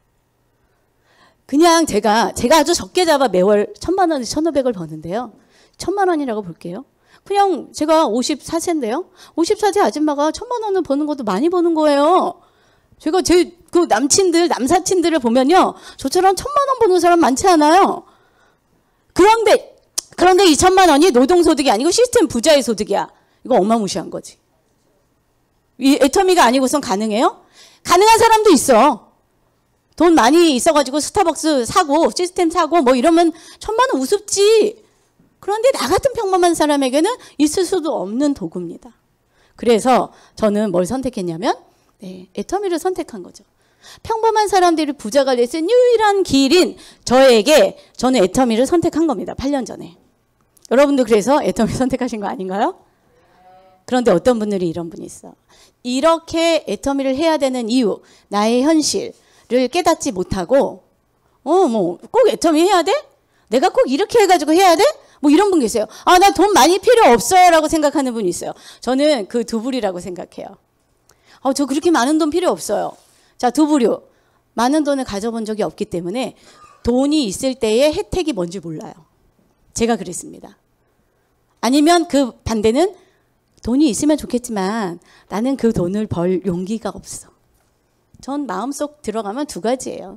그냥 제가 아주 적게 잡아 매월 1000만 원에서 1500을 버는데요. 1000만 원이라고 볼게요. 그냥 제가 54세인데요. 54세 아줌마가 1000만 원을 버는 것도 많이 버는 거예요. 제가 제 그 남사친들을 보면요. 저처럼 1000만 원 버는 사람 많지 않아요. 그런데 이 1000만 원이 노동소득이 아니고 시스템 부자의 소득이야. 이거 어마무시한 거지. 이 애터미가 아니고선 가능해요? 가능한 사람도 있어. 돈 많이 있어가지고 스타벅스 사고 시스템 사고 뭐 이러면 천만 원 우습지. 그런데 나 같은 평범한 사람에게는 있을 수도 없는 도구입니다. 그래서 저는 뭘 선택했냐면 애터미를 선택한 거죠. 평범한 사람들이 부자가 될 수 있는 유일한 길인 저는 애터미를 선택한 겁니다. 8년 전에. 여러분도 그래서 애터미 선택하신 거 아닌가요? 그런데 어떤 분들이 이런 분이 있어. 이렇게 애터미를 해야 되는 이유, 나의 현실을 깨닫지 못하고 뭐 꼭 애터미 해야 돼? 내가 꼭 이렇게 해가지고 해야 돼? 뭐 이런 분 계세요. 아, 나 돈 많이 필요 없어요 라고 생각하는 분이 있어요. 저는 그 두 부류라고 생각해요. 저 그렇게 많은 돈 필요 없어요. 자, 두 부류. 많은 돈을 가져본 적이 없기 때문에 돈이 있을 때의 혜택이 뭔지 몰라요. 제가 그랬습니다. 아니면 그 반대는 돈이 있으면 좋겠지만 나는 그 돈을 벌 용기가 없어. 전 마음속 들어가면 두 가지예요.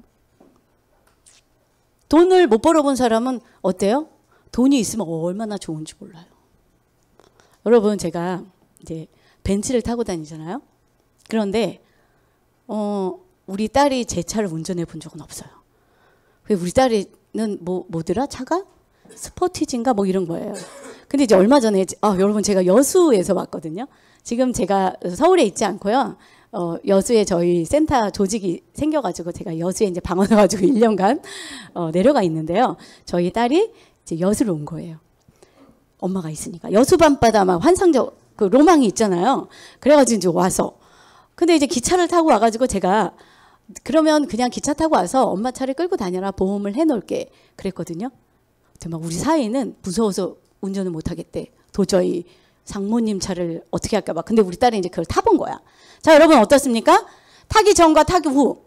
돈을 못 벌어본 사람은 어때요? 돈이 있으면 얼마나 좋은지 몰라요. 여러분, 제가 이제 벤츠를 타고 다니잖아요. 그런데 우리 딸이 제 차를 운전해 본 적은 없어요. 우리 딸이는 뭐더라? 차가? 스포티지인가 뭐 이런 거예요. 근데 이제 얼마 전에 여러분, 제가 여수에서 왔거든요. 지금 제가 서울에 있지 않고요. 여수에 저희 센터 조직이 생겨가지고 제가 여수에 이제 방언해가지고 1년간 내려가 있는데요. 저희 딸이 이제 여수로 온 거예요. 엄마가 있으니까. 여수 밤바다 막 환상적 그 로망이 있잖아요. 그래가지고 이제 와서. 근데 이제 기차를 타고 와가지고 제가 그러면 그냥 기차 타고 와서 엄마 차를 끌고 다녀라, 보험을 해놓을게 그랬거든요. 근데 막 우리 사이는 무서워서 운전을 못 하겠대. 도저히 장모님 차를 어떻게 할까 봐. 근데 우리 딸이 이제 그걸 타본 거야. 자, 여러분 어떻습니까? 타기 전과 타기 후.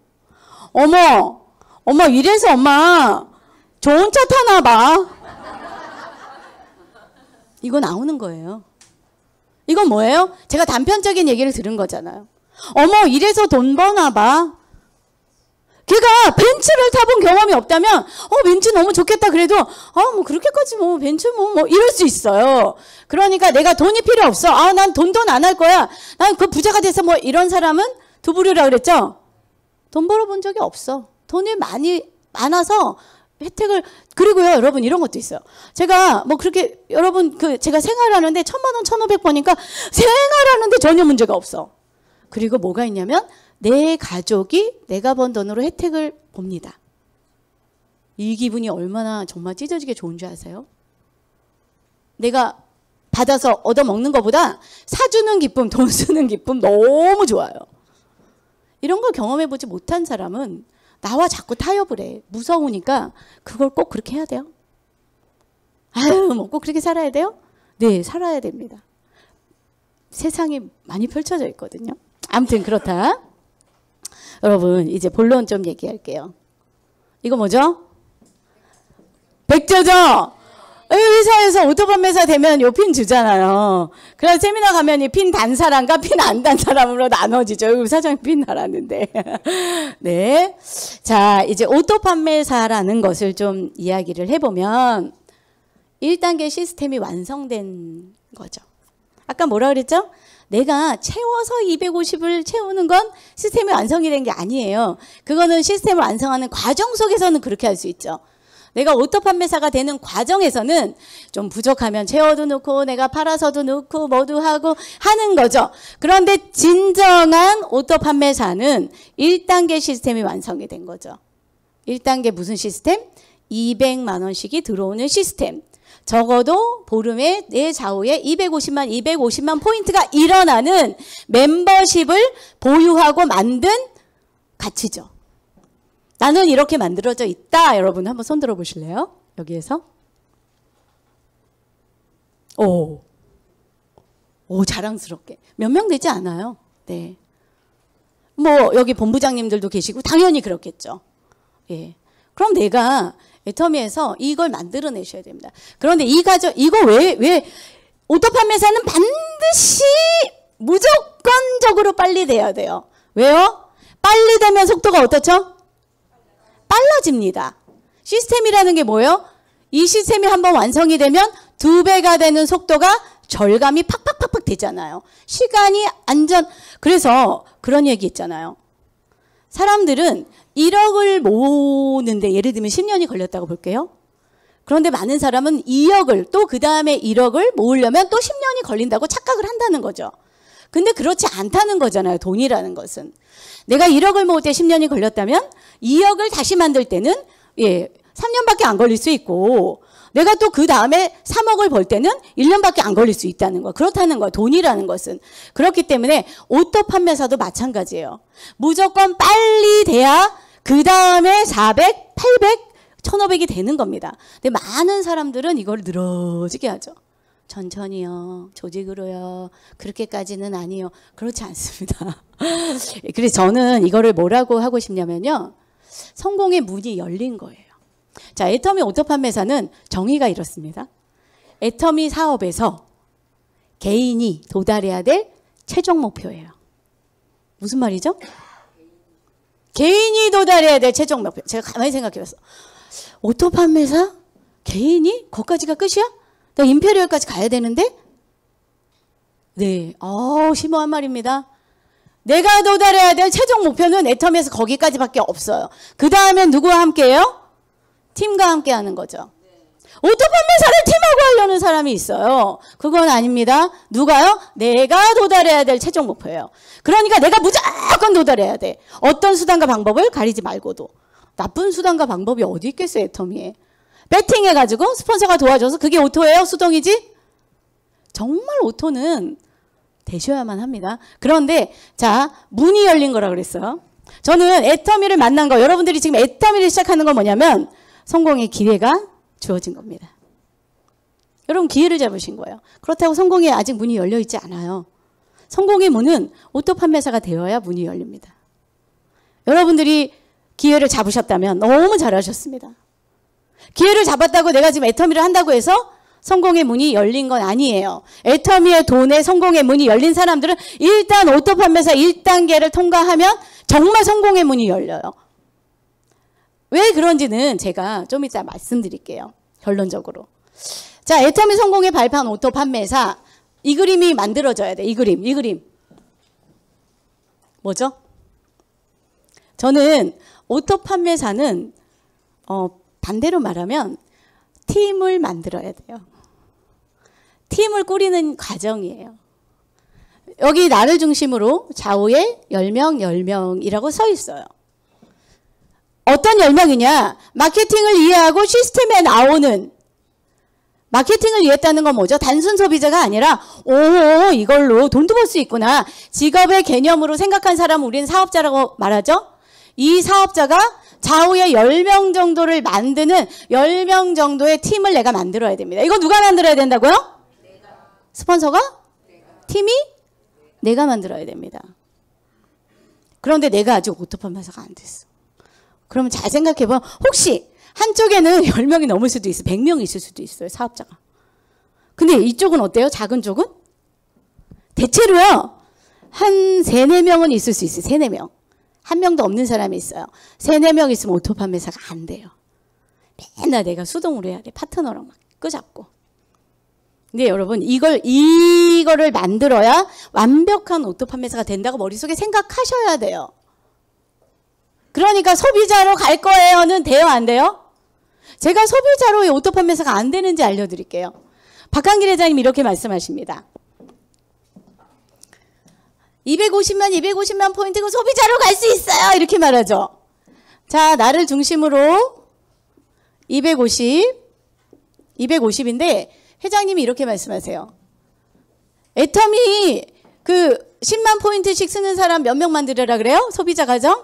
어머 이래서 엄마 좋은 차 타나 봐. 이거 나오는 거예요. 이건 뭐예요? 제가 단편적인 얘기를 들은 거잖아요. 어머 이래서 돈 버나 봐. 걔가 벤츠를 타본 경험이 없다면 벤츠 너무 좋겠다 그래도 뭐 그렇게까지 뭐 벤츠 뭐 이럴 수 있어요. 그러니까 내가 돈이 필요 없어. 난 돈 안 할 거야. 난 그 부자가 돼서 뭐 이런 사람은 두 부류라 그랬죠. 돈 벌어본 적이 없어. 돈이 많아서 혜택을. 그리고요, 여러분 이런 것도 있어요. 제가 뭐 그렇게 여러분 제가 생활하는데 1,000만 원, 1,500번이니까 생활하는데 전혀 문제가 없어. 그리고 뭐가 있냐면 내 가족이 내가 번 돈으로 혜택을 봅니다. 이 기분이 얼마나 정말 찢어지게 좋은 줄 아세요? 내가 받아서 얻어먹는 것보다 사주는 기쁨, 돈 쓰는 기쁨 너무 좋아요. 이런 걸 경험해보지 못한 사람은 나와 자꾸 타협을 해. 무서우니까 그걸 꼭 그렇게 해야 돼요? 뭐 꼭 그렇게 살아야 돼요? 네, 살아야 됩니다. 세상이 많이 펼쳐져 있거든요. 아무튼 그렇다. 여러분 이제 본론 좀 얘기할게요. 이거 뭐죠? 백조죠? 회사에서 오토판매사 되면 요 핀 주잖아요. 그래서 세미나 가면 이 핀 단 사람과 핀 안 단 사람으로 나눠지죠. 여기 사장님 핀 달았는데. 네. 자, 이제 오토판매사라는 것을 좀 이야기를 해보면 1단계 시스템이 완성된 거죠. 아까 뭐라 그랬죠? 내가 채워서 250을 채우는 건 시스템이 완성이 된 게 아니에요. 그거는 시스템을 완성하는 과정 속에서는 그렇게 할 수 있죠. 내가 오토 판매사가 되는 과정에서는 좀 부족하면 채워도 넣고 내가 팔아서도 넣고 뭐도 하고 하는 거죠. 그런데 진정한 오토 판매사는 1단계 시스템이 완성이 된 거죠. 1단계 무슨 시스템? 200만 원씩이 들어오는 시스템. 적어도 보름에 내 좌우에 250만 포인트가 일어나는 멤버십을 보유하고 만든 가치죠. 나는 이렇게 만들어져 있다. 여러분 한번 손 들어 보실래요? 여기에서. 오, 자랑스럽게. 몇 명 되지 않아요. 네. 뭐 여기 본부장님들도 계시고 당연히 그렇겠죠. 예. 그럼 내가 애터미에서 이걸 만들어내셔야 됩니다. 그런데 이거 왜 오토 판매사는 반드시 무조건적으로 빨리 돼야 돼요. 왜요? 빨리 되면 속도가 어떻죠? 빨라집니다. 시스템이라는 게 뭐예요? 이 시스템이 한번 완성이 되면 2배가 되는 속도가 절감이 팍팍팍팍 되잖아요. 시간이 그래서 그런 얘기 있잖아요. 사람들은 1억을 모으는데 예를 들면 10년이 걸렸다고 볼게요. 그런데 많은 사람은 2억을 또 그 다음에 1억을 모으려면 또 10년이 걸린다고 착각을 한다는 거죠. 근데 그렇지 않다는 거잖아요. 돈이라는 것은. 내가 1억을 모을 때 10년이 걸렸다면 2억을 다시 만들 때는 3년밖에 안 걸릴 수 있고, 내가 또 그 다음에 3억을 벌 때는 1년밖에 안 걸릴 수 있다는 거. 그렇다는 거야. 돈이라는 것은. 그렇기 때문에 오토 판매사도 마찬가지예요. 무조건 빨리 돼야 그 다음에 400, 800, 1500이 되는 겁니다. 근데 많은 사람들은 이걸 늘어지게 하죠. 천천히요. 조직으로요. 그렇게까지는 아니요. 그렇지 않습니다. 그래서 저는 이거를 뭐라고 하고 싶냐면요. 성공의 문이 열린 거예요. 자, 애터미 오토 판매사는 정의가 이렇습니다. 애터미 사업에서 개인이 도달해야 될 최종 목표예요. 무슨 말이죠? 개인이 도달해야 될 최종 목표. 제가 가만히 생각해봤어. 오토 판매사? 개인이? 거기까지가 끝이야? 나 임페리얼까지 가야 되는데? 네, 심오한 말입니다. 내가 도달해야 될 최종 목표는 애터미에서 거기까지밖에 없어요. 그 다음엔 누구와 함께해요? 팀과 함께 하는 거죠. 오토 판매사를 팀하고 하려는 사람이 있어요. 그건 아닙니다. 누가요? 내가 도달해야 될 최종 목표예요. 그러니까 내가 무조건 도달해야 돼. 어떤 수단과 방법을 가리지 말고도. 나쁜 수단과 방법이 어디 있겠어요, 애터미에. 배팅해가지고 스폰서가 도와줘서 그게 오토예요? 수동이지? 정말 오토는 되셔야만 합니다. 그런데 자, 문이 열린 거라 그랬어요. 저는 애터미를 만난 거, 여러분들이 지금 애터미를 시작하는 건 뭐냐면 성공의 기회가 주어진 겁니다. 여러분 기회를 잡으신 거예요. 그렇다고 성공에 아직 문이 열려 있지 않아요. 성공의 문은 오토 판매사가 되어야 문이 열립니다. 여러분들이 기회를 잡으셨다면 너무 잘하셨습니다. 기회를 잡았다고 내가 지금 애터미를 한다고 해서 성공의 문이 열린 건 아니에요. 애터미의 돈에 성공의 문이 열린 사람들은 일단 오토 판매사 1단계를 통과하면 정말 성공의 문이 열려요. 왜 그런지는 제가 좀 이따 말씀드릴게요. 결론적으로. 자, 애터미 성공의 발판 오토 판매사. 이 그림이 만들어져야 돼. 이 그림. 뭐죠? 저는 오토 판매사는 반대로 말하면 팀을 만들어야 돼요. 팀을 꾸리는 과정이에요. 여기 나를 중심으로 좌우에 10명, 10명이라고 써 있어요. 어떤 10명이냐? 마케팅을 이해하고 시스템에 나오는, 마케팅을 이해했다는 건 뭐죠? 단순 소비자가 아니라 이걸로 돈도 벌 수 있구나. 직업의 개념으로 생각한 사람은 우리는 사업자라고 말하죠. 이 사업자가 좌우에 10명 정도를 만드는 10명 정도의 팀을 내가 만들어야 됩니다. 이거 누가 만들어야 된다고요? 스폰서가? 팀이? 내가 만들어야 됩니다. 그런데 내가 아직 오토 판매사가 안 됐어. 그러면 잘 생각해보면 혹시 한쪽에는 10명이 넘을 수도 있어요. 100명이 있을 수도 있어요. 사업자가. 근데 이쪽은 어때요? 작은 쪽은? 대체로요. 한 3, 4명은 있을 수 있어요. 3, 4명. 한 명도 없는 사람이 있어요. 3, 4명 있으면 오토 판매사가 안 돼요. 맨날 내가 수동으로 해야 돼. 파트너랑 막 끄잡고. 근데 여러분 이거를 만들어야 완벽한 오토 판매사가 된다고 머릿속에 생각하셔야 돼요. 그러니까 소비자로 갈 거예요는 돼요, 안 돼요? 제가 소비자로의 오토 판매사가 안 되는지 알려드릴게요. 박한길 회장님이 이렇게 말씀하십니다. 250만 포인트고 소비자로 갈 수 있어요. 이렇게 말하죠. 자, 나를 중심으로 250인데 회장님이 이렇게 말씀하세요. 애터미 10만 포인트씩 쓰는 사람 몇 명 만들어라 그래요? 소비자 가정?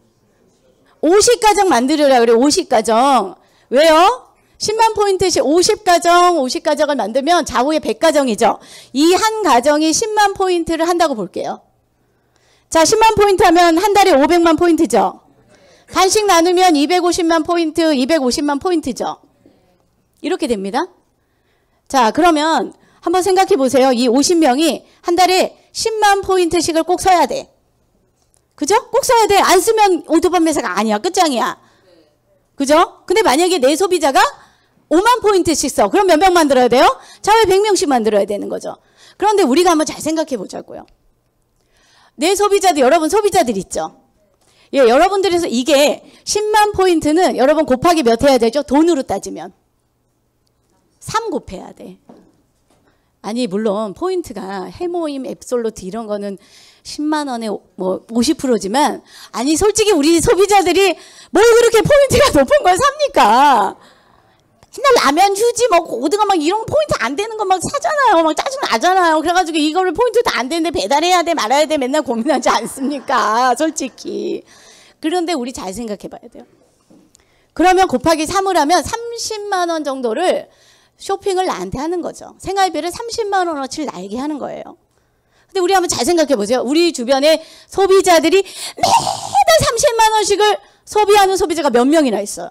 50가정 만들어라 그래요. 50가정. 왜요? 10만 포인트씩 50가정을 만들면 좌우에 100가정이죠. 이 한 가정이 10만 포인트를 한다고 볼게요. 자, 10만 포인트 하면 한 달에 500만 포인트죠. 반씩 나누면 250만 포인트, 250만 포인트죠. 이렇게 됩니다. 자, 그러면 한번 생각해 보세요. 이 50명이 한 달에 10만 포인트씩을 꼭 써야 돼. 그죠? 꼭 써야 돼. 안 쓰면 오토 판매사가 아니야. 끝장이야. 그죠? 근데 만약에 내 소비자가 5만 포인트씩 써. 그럼 몇 명 만들어야 돼요? 좌우에 100명씩 만들어야 되는 거죠. 그런데 우리가 한번 잘 생각해 보자고요. 내 소비자들, 여러분 소비자들 있죠? 예, 여러분들에서 이게 10만 포인트는 여러분 곱하기 몇 해야 되죠? 돈으로 따지면 3 곱해야 돼. 아니 물론 포인트가 해모임, 앱솔루트 이런 거는 10만 원에 뭐 50%지만 아니 솔직히 우리 소비자들이 뭘 그렇게 포인트가 높은 걸 삽니까? 맨날 라면, 휴지, 뭐 고등어 막 이런 포인트 안 되는 거 막 사잖아요. 막 짜증 나잖아요. 그래가지고 이거를 포인트도 안 되는데 배달해야 돼 말아야 돼 맨날 고민하지 않습니까? 솔직히. 그런데 우리 잘 생각해 봐야 돼요. 그러면 곱하기 3을 하면 30만 원 정도를 쇼핑을 나한테 하는 거죠. 생활비를 30만 원어치를 나에게 하는 거예요. 근데 우리 한번 잘 생각해 보세요. 우리 주변에 소비자들이 매달 30만 원씩을 소비하는 소비자가 몇 명이나 있어요?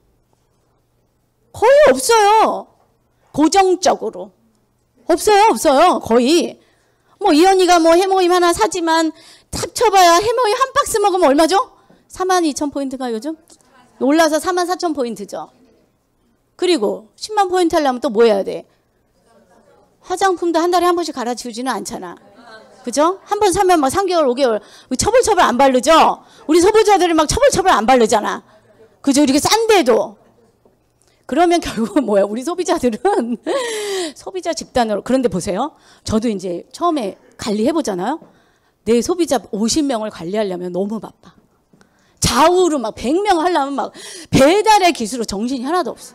거의 없어요. 고정적으로. 없어요. 거의. 뭐 이 언니가 뭐 해모임 하나 사지만 합쳐봐야 해모임 한 박스 먹으면 얼마죠? 42,000포인트가 요즘? 올라서 44,000포인트죠. 그리고 10만 포인트 하려면 또 뭐 해야 돼? 화장품도 한 달에 한 번씩 갈아치우지는 않잖아. 그죠? 한 번 사면 막 3개월, 5개월 처벌 안 바르죠? 우리 소비자들이 막 처벌 안 바르잖아. 그죠? 이렇게 싼데도. 그러면 결국은 뭐야? 우리 소비자들은 소비자 집단으로. 그런데 보세요. 저도 이제 처음에 관리해보잖아요. 내 소비자 50명을 관리하려면 너무 바빠. 좌우로 막 100명 하려면 막 배달의 기수로 정신이 하나도 없어.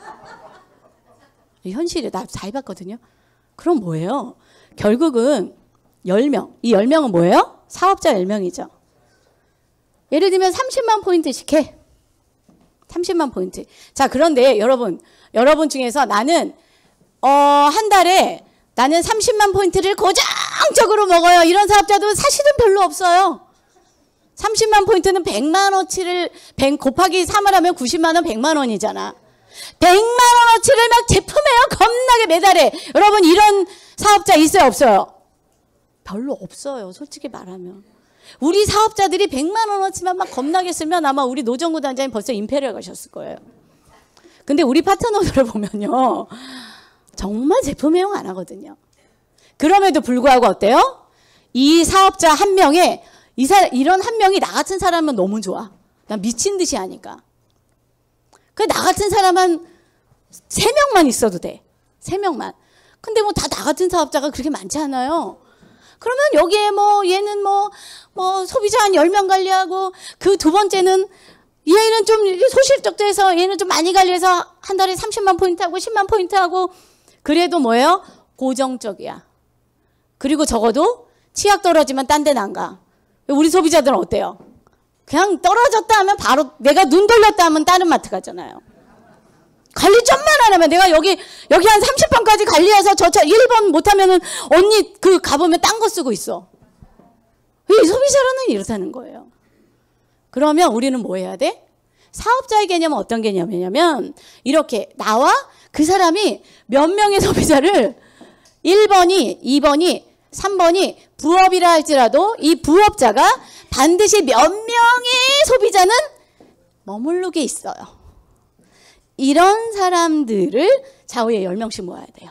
현실에 나 다 해봤거든요. 그럼 뭐예요? 결국은 10명. 이 10명은 뭐예요? 사업자 10명이죠. 예를 들면 30만 포인트씩 해. 30만 포인트. 자, 그런데 여러분 중에서 나는 한 달에 나는 30만 포인트를 고정적으로 먹어요. 이런 사업자도 사실은 별로 없어요. 30만 포인트는 100만 원어치를 곱하기 3을 하면 90만 원 100만 원이잖아. 100만 원어치를 막 제품해요. 겁나게 매달에. 여러분 이런 사업자 있어요? 없어요? 별로 없어요. 솔직히 말하면. 우리 사업자들이 100만 원어치만 막 겁나게 쓰면 아마 우리 노정구 단장님 벌써 임페리얼 가셨을 거예요. 근데 우리 파트너들을 보면요. 정말 제품 애용 안 하거든요. 그럼에도 불구하고 어때요? 이 사업자 한 명에 이런 한 명이 나 같은 사람은 너무 좋아. 난 미친 듯이 하니까. 나 같은 사람은 3명만 있어도 돼. 3명만. 근데 뭐 다 나 같은 사업자가 그렇게 많지 않아요. 그러면 여기에 뭐 얘는 뭐 소비자 한 10명 관리하고 그 두 번째는 얘는 좀 소실적도 해서 얘는 좀 많이 관리해서 한 달에 30만 포인트 하고 10만 포인트 하고 그래도 뭐예요? 고정적이야. 그리고 적어도 치약 떨어지면 딴 데는 안 가. 우리 소비자들은 어때요? 그냥 떨어졌다 하면 바로 내가 눈 돌렸다 하면 다른 마트 가잖아요. 관리 좀만 안 하면 내가 여기 한 30번까지 관리해서 저 차 1번 못하면은 언니 가보면 딴 거 쓰고 있어. 이 소비자로는 이렇다는 거예요. 그러면 우리는 뭐 해야 돼? 사업자의 개념은 어떤 개념이냐면 이렇게 나와 그 사람이 몇 명의 소비자를 1번이, 2번이, 3번이 부업이라 할지라도 이 부업자가 반드시 몇 명의 소비자는 머무르게 있어요. 이런 사람들을 좌우에 10명씩 모아야 돼요.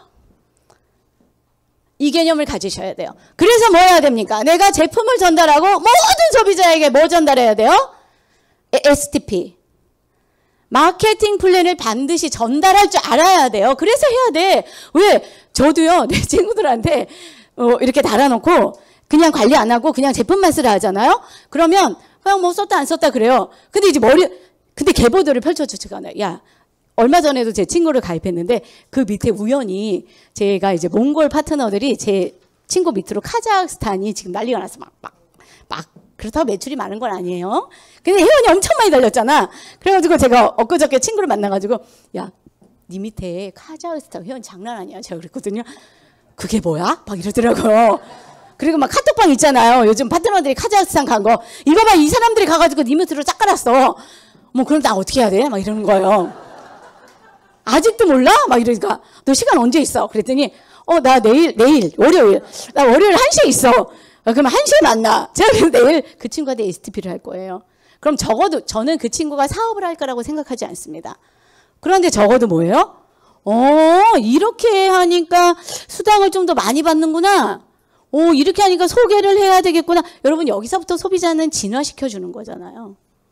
이 개념을 가지셔야 돼요. 그래서 뭐 해야 됩니까? 내가 제품을 전달하고 모든 소비자에게 뭐 전달해야 돼요? STP. 마케팅 플랜을 반드시 전달할 줄 알아야 돼요. 그래서 해야 돼. 왜? 저도요, 내 친구들한테 이렇게 달아놓고 그냥 관리 안 하고 그냥 제품만 쓰라 하잖아요? 그러면 그냥 뭐 썼다 안 썼다 그래요. 근데 이제 근데 계보도를 펼쳐주잖아요. 야, 얼마 전에도 제 친구를 가입했는데 그 밑에 우연히 제가 이제 몽골 파트너들이 제 친구 밑으로 카자흐스탄이 지금 난리가 났어. 막 그렇다고 매출이 많은 건 아니에요. 근데 회원이 엄청 많이 달렸잖아. 그래가지고 제가 엊그저께 친구를 만나가지고 야, 네 밑에 카자흐스탄 회원 장난 아니야. 제가 그랬거든요. 그게 뭐야? 막 이러더라고요. 그리고 막 카톡방 있잖아요. 요즘 파트너들이 카자흐스탄 간 거. 이거 봐, 이 사람들이 가가지고 네 밑으로 쫙 깔았어. 뭐 그럼 나 어떻게 해야 돼? 막 이러는 거예요. 아직도 몰라? 막 이러니까 너 시간 언제 있어? 그랬더니 나 내일 월요일 나 월요일 1시에 있어. 그러면 1시에 만나. 제가 그래서 내일 그 친구한테 STP를 할 거예요. 그럼 적어도 저는 그 친구가 사업을 할 거라고 생각하지 않습니다. 그런데 적어도 뭐예요? 이렇게 하니까 수당을 좀 더 많이 받는구나. 이렇게 하니까 소개를 해야 되겠구나. 여러분 여기서부터 소비자는 진화시켜주는 거잖아요.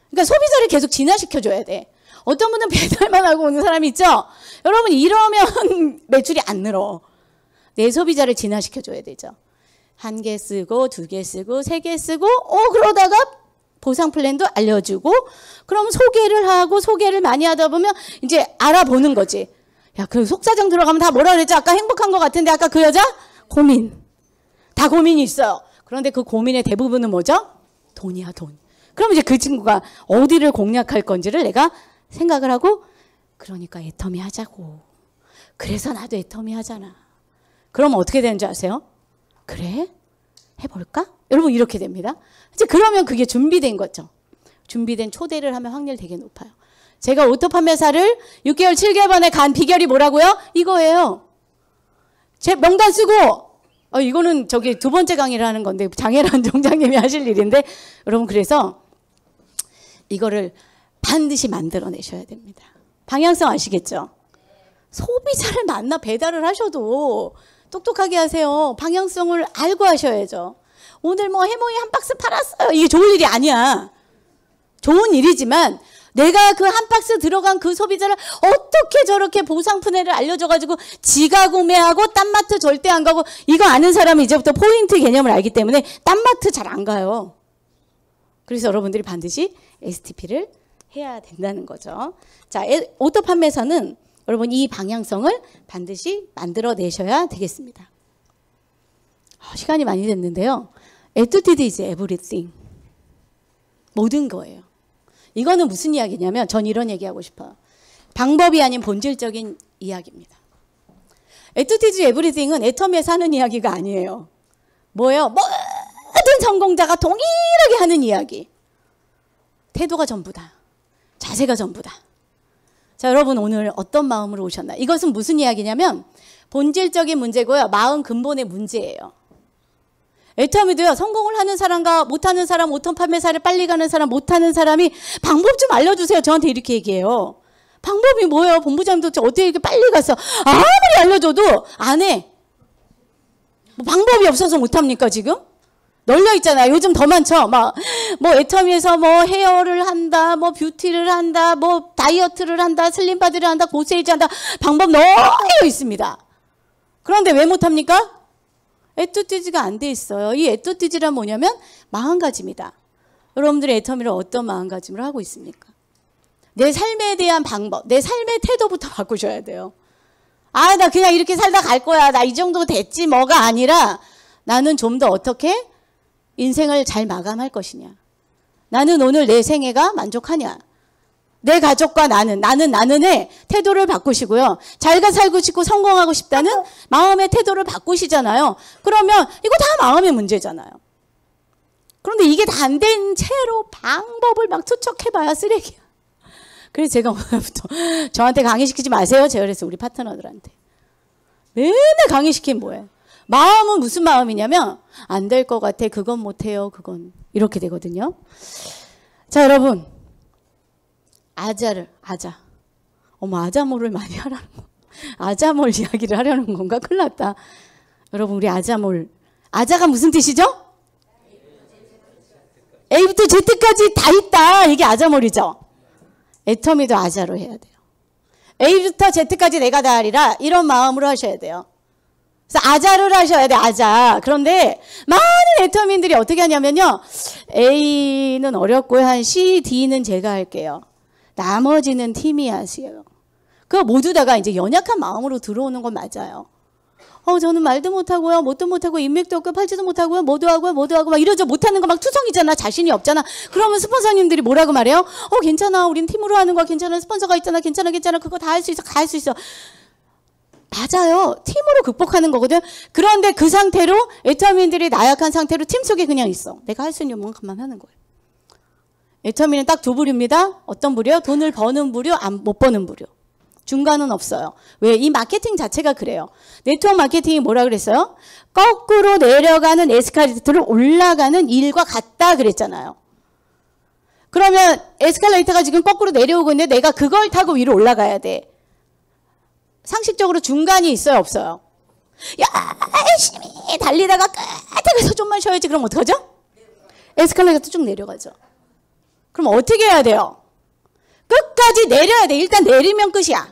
그러니까 소비자를 계속 진화시켜줘야 돼. 어떤 분은 배달만 하고 오는 사람이 있죠? 여러분 이러면 매출이 안 늘어. 내 소비자를 진화시켜줘야 되죠. 1개 쓰고 2개 쓰고 3개 쓰고 그러다가 보상 플랜도 알려주고 그럼 소개를 하고 소개를 많이 하다 보면 이제 알아보는 거지. 야, 그 속사정 들어가면 다 뭐라 그랬지? 아까 행복한 것 같은데 아까 그 여자? 고민. 다 고민이 있어요. 그런데 그 고민의 대부분은 뭐죠? 돈이야, 돈. 그럼 이제 그 친구가 어디를 공략할 건지를 내가 생각을 하고 그러니까 애터미 하자고. 그래서 나도 애터미 하잖아. 그러면 어떻게 되는 줄 아세요? 그래? 해볼까? 여러분 이렇게 됩니다. 이제 그러면 그게 준비된 거죠. 준비된 초대를 하면 확률 되게 높아요. 제가 오토 판매사를 6개월, 7개월 간 비결이 뭐라고요? 이거예요. 제 명단 쓰고 이거는 저기 두 번째 강의를 하는 건데 장혜란 정장님이 하실 일인데 여러분 그래서 이거를 반드시 만들어내셔야 됩니다. 방향성 아시겠죠? 소비자를 만나 배달을 하셔도 똑똑하게 하세요. 방향성을 알고 하셔야죠. 오늘 뭐 해몽이 한 박스 팔았어요. 이게 좋은 일이 아니야. 좋은 일이지만 내가 그 한 박스 들어간 그 소비자를 어떻게 저렇게 보상 푸네를 알려줘가지고 지가 구매하고 딴 마트 절대 안 가고 이거 아는 사람이 이제부터 포인트 개념을 알기 때문에 딴 마트 잘 안 가요. 그래서 여러분들이 반드시 STP를 해야 된다는 거죠. 자, 오토 판매사는 여러분 이 방향성을 반드시 만들어내셔야 되겠습니다. 시간이 많이 됐는데요. Attitude is everything. 모든 거예요. 이거는 무슨 이야기냐면 전 이런 얘기하고 싶어요. 방법이 아닌 본질적인 이야기입니다. Attitude is everything은 애터미에 사는 이야기가 아니에요. 뭐예요? 모든 성공자가 동일하게 하는 이야기. 태도가 전부다. 자세가 전부다. 자, 여러분 오늘 어떤 마음으로 오셨나요? 이것은 무슨 이야기냐면 본질적인 문제고요. 마음 근본의 문제예요. 애터미도요. 성공을 하는 사람과 못하는 사람, 오토 판매사를 빨리 가는 사람, 못하는 사람이 방법 좀 알려주세요. 저한테 이렇게 얘기해요. 방법이 뭐예요? 본부장도 어떻게 이렇게 빨리 가서 아무리 알려줘도 안 해. 뭐 방법이 없어서 못합니까 지금? 널려 있잖아요. 요즘 더 많죠. 뭐 애터미에서 뭐 헤어를 한다, 뭐 뷰티를 한다, 뭐 다이어트를 한다, 슬림바디를 한다, 고세이지 한다. 방법 너무 있습니다. 그런데 왜 못합니까? 애토티지가 안 돼 있어요. 이 애토티지란 뭐냐면 마음가짐이다. 여러분들의 애터미를 어떤 마음가짐으로 하고 있습니까? 내 삶에 대한 방법, 내 삶의 태도부터 바꾸셔야 돼요. 나 그냥 이렇게 살다 갈 거야. 나 이 정도 됐지 뭐가 아니라 나는 좀 더 어떻게 인생을 잘 마감할 것이냐. 나는 오늘 내 생애가 만족하냐. 내 가족과 나는의 태도를 바꾸시고요. 자기가 살고 싶고 성공하고 싶다는 마음의 태도를 바꾸시잖아요. 그러면 이거 다 마음의 문제잖아요. 그런데 이게 다 안 된 채로 방법을 막 투척해봐야 쓰레기야. 그래서 제가 오늘부터 저한테 강의시키지 마세요. 제가 그래서 우리 파트너들한테. 맨날 강의시키면 뭐예요? 마음은 무슨 마음이냐면 안 될 것 같아. 그건 못해요. 그건. 이렇게 되거든요. 자, 여러분. 아자몰을 많이 하라는 거. 아자몰 이야기를 하려는 건가? 큰일 났다. 여러분, 우리 아자몰. 아자가 무슨 뜻이죠? A부터 Z까지 다 있다. 이게 아자몰이죠. 애터미도 아자로 해야 돼요. A부터 Z까지 내가 다 하리라. 이런 마음으로 하셔야 돼요. 그래서 아자를 하셔야 돼, 아자. 그런데 많은 애터미인들이 어떻게 하냐면요. A는 어렵고요. 한 C, D는 제가 할게요. 나머지는 팀이 하세요. 그 모두 다가 이제 연약한 마음으로 들어오는 건 맞아요. 저는 말도 못하고요. 뭣도 못하고 인맥도 없고 팔지도 못하고요. 뭐도 하고 막 이러죠. 못하는 거 막 투성이잖아. 자신이 없잖아. 그러면 스폰서님들이 뭐라고 말해요? 괜찮아. 우린 팀으로 하는 거야. 괜찮아. 스폰서가 있잖아. 괜찮아. 그거 다 할 수 있어. 다 할 수 있어. 맞아요. 팀으로 극복하는 거거든. 그런데 그 상태로 애터미인들이 나약한 상태로 팀 속에 그냥 있어. 내가 할 수 있는 것만큼만 하는 거예요. 애터미는 딱 두 부류입니다. 어떤 부류요? 돈을 버는 부류, 못 버는 부류. 중간은 없어요. 왜? 이 마케팅 자체가 그래요. 네트워크 마케팅이 뭐라 그랬어요? 거꾸로 내려가는 에스컬레이터를 올라가는 일과 같다 그랬잖아요. 그러면 에스컬레이터가 지금 거꾸로 내려오고 있는데 내가 그걸 타고 위로 올라가야 돼. 상식적으로 중간이 있어요? 없어요? 열심히 달리다가 끝에 가서 좀만 쉬어야지. 그럼 어떡하죠? 에스컬레이터 쭉 내려가죠. 그럼 어떻게 해야 돼요? 끝까지 내려야 돼. 일단 내리면 끝이야.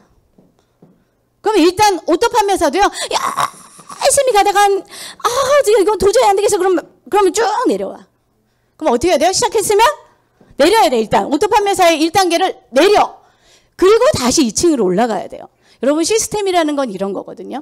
그럼 일단 오토 판매사도요. 열심히 가다가 이건 도저히 안 되겠어. 그러면 쭉 내려와. 그럼 어떻게 해야 돼요? 시작했으면 내려야 돼. 일단 오토 판매사의 1단계를 내려. 그리고 다시 2층으로 올라가야 돼요. 여러분 시스템이라는 건 이런 거거든요.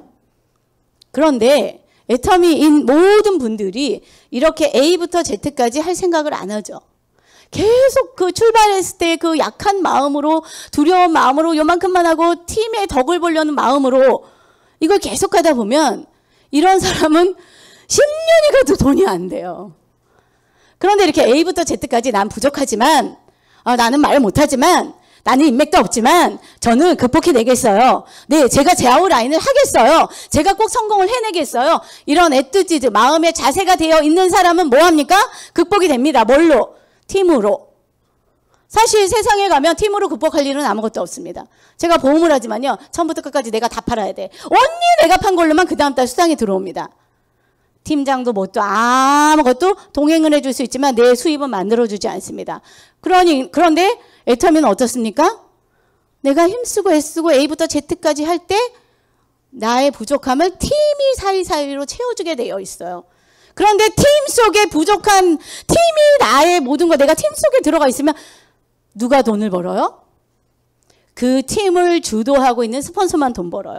그런데 애터미인 모든 분들이 이렇게 A부터 Z까지 할 생각을 안 하죠. 계속 그 출발했을 때 그 약한 마음으로 두려운 마음으로 요만큼만 하고 팀의 덕을 보려는 마음으로 이걸 계속 하다 보면 이런 사람은 10년이 가도 돈이 안 돼요. 그런데 이렇게 A부터 Z까지 난 부족하지만 나는 말 못하지만 나는 인맥도 없지만 저는 극복해내겠어요. 네, 제가 제 아웃라인을 하겠어요. 제가 꼭 성공을 해내겠어요. 이런 애티튜드, 마음의 자세가 되어 있는 사람은 뭐합니까? 극복이 됩니다. 뭘로? 팀으로. 사실 세상에 가면 팀으로 극복할 일은 아무것도 없습니다. 제가 보험을 하지만요. 처음부터 끝까지 내가 다 팔아야 돼. 언니 내가 판 걸로만 그 다음 달 수당이 들어옵니다. 팀장도 뭣도 아무것도 동행을 해줄 수 있지만 내 수입은 만들어주지 않습니다. 그런데 애터미는 어떻습니까? 내가 힘쓰고 애쓰고 A부터 Z까지 할 때 나의 부족함을 팀이 사이사이로 채워주게 되어 있어요. 그런데 팀 속에 부족한 팀이 나의 모든 거 내가 팀 속에 들어가 있으면 누가 돈을 벌어요? 그 팀을 주도하고 있는 스폰서만 돈 벌어요.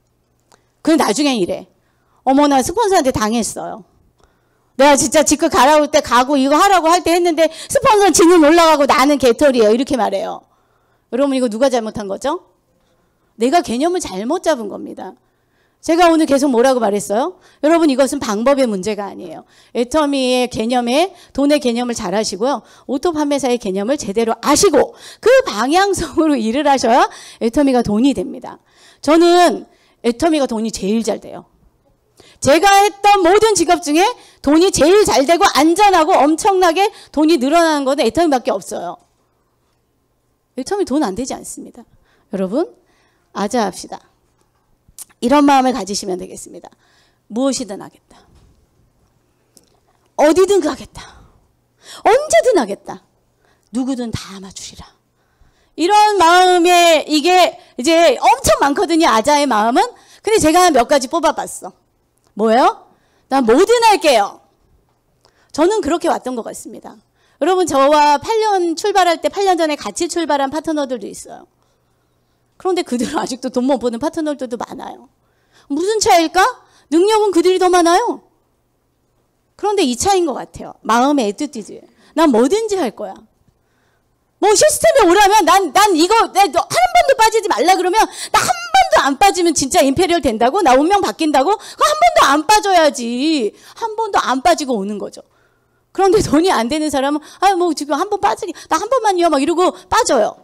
그럼 나중에 이래. 어머 나 스폰서한테 당했어요. 내가 진짜 지금 가라고 때 가고 이거 하라고 할 때 했는데 스폰서는 지는 올라가고 나는 개털이에요. 이렇게 말해요. 여러분 이거 누가 잘못한 거죠? 내가 개념을 잘못 잡은 겁니다. 제가 오늘 계속 뭐라고 말했어요? 여러분 이것은 방법의 문제가 아니에요. 애터미의 개념에 돈의 개념을 잘 하시고요. 오토 판매사의 개념을 제대로 아시고 그 방향성으로 일을 하셔야 애터미가 돈이 됩니다. 저는 애터미가 돈이 제일 잘 돼요. 제가 했던 모든 직업 중에 돈이 제일 잘 되고 안전하고 엄청나게 돈이 늘어나는 것은 애터미밖에 없어요. 애터미 돈 안 되지 않습니다. 여러분 아자합시다. 이런 마음을 가지시면 되겠습니다. 무엇이든 하겠다. 어디든 가겠다. 언제든 하겠다. 누구든 다 맞추리라. 이런 마음에 이게 이제 엄청 많거든요. 아자의 마음은. 근데 제가 몇 가지 뽑아봤어. 뭐예요? 난 뭐든 할게요. 저는 그렇게 왔던 것 같습니다. 여러분 저와 8년 출발할 때 8년 전에 같이 출발한 파트너들도 있어요. 그런데 그들은 아직도 돈 못 버는 파트너들도 많아요. 무슨 차이일까? 능력은 그들이 더 많아요. 그런데 이 차이인 것 같아요. 마음의 애티튜드. 난 뭐든지 할 거야. 뭐 시스템에 오라면 난 이거 너 한 번도 빠지지 말라 그러면 나 한 번도 안 빠지면 진짜 임페리얼 된다고? 나 운명 바뀐다고? 한 번도 안 빠져야지. 한 번도 안 빠지고 오는 거죠. 그런데 돈이 안 되는 사람은 뭐 지금 한 번 빠지니 나 한 번만요 막 이러고 빠져요.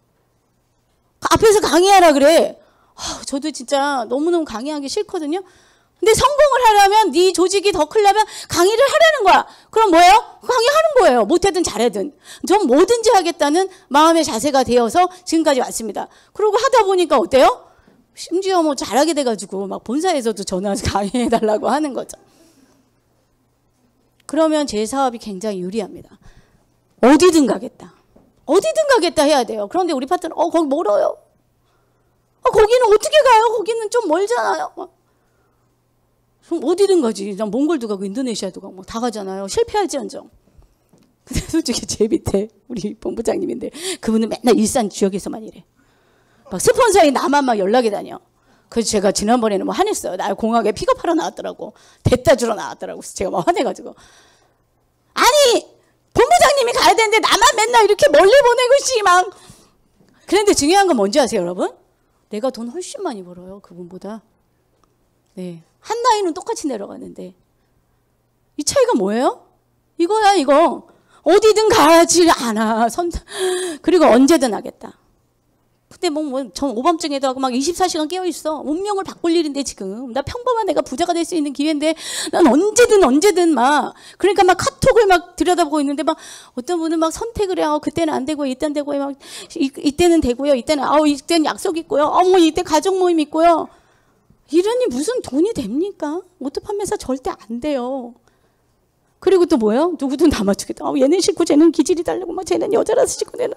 앞에서 강의하라 그래. 저도 진짜 너무너무 강의하기 싫거든요. 근데 성공을 하려면 네 조직이 더 크려면 강의를 하라는 거야. 그럼 뭐예요? 강의하는 거예요. 못하든 잘하든. 전 뭐든지 하겠다는 마음의 자세가 되어서 지금까지 왔습니다. 그러고 하다 보니까 어때요? 심지어 뭐 잘하게 돼가지고 막 본사에서도 전화해서 강의해달라고 하는 거죠. 그러면 제 사업이 굉장히 유리합니다. 어디든 가겠다. 어디든 가겠다 해야 돼요. 그런데 우리 파트너 거기 멀어요. 거기는 어떻게 가요? 거기는 좀 멀잖아요. 그럼 어디든 가지. 난 몽골도 가고 인도네시아도 가고 다 가잖아요. 실패할지언정. 근데 솔직히 제 밑에 우리 본부장님인데 그분은 맨날 일산 지역에서만 일해. 막 스폰서에 나만 막 연락이 다녀. 그래서 제가 지난번에는 뭐 화냈어요. 나 공항에 픽업하러 나왔더라고. 데려다 주러 나왔더라고. 그래서 제가 막 화내가지고. 아니 본부장님이 가야 되는데 나만 맨날 이렇게 멀리 보내고 씨 막. 그런데 중요한 건 뭔지 아세요 여러분? 내가 돈 훨씬 많이 벌어요. 그분보다. 네. 한 나이는 똑같이 내려가는데. 이 차이가 뭐예요? 이거야 이거. 어디든 가지 않아. 그리고 언제든 하겠다. 근데 전 오밤중에도 하고 막 24시간 깨어있어. 운명을 바꿀 일인데 지금. 나 평범한 내가 부자가 될 수 있는 기회인데 난 언제든 막. 그러니까 막 카톡을 막 들여다보고 있는데 막 어떤 분은 막 선택을 해. 그때는 안 되고 이때는 되고 막 이때는 되고요. 이때는 약속 있고요. 뭐 이때 가족 모임 있고요. 이러니 무슨 돈이 됩니까? 오토 판매사 절대 안 돼요. 그리고 또 뭐예요? 누구든 다 맞추겠다. 얘는 싫고 쟤는 기질이 다르고 막 쟤는 여자라서 싫고 얘는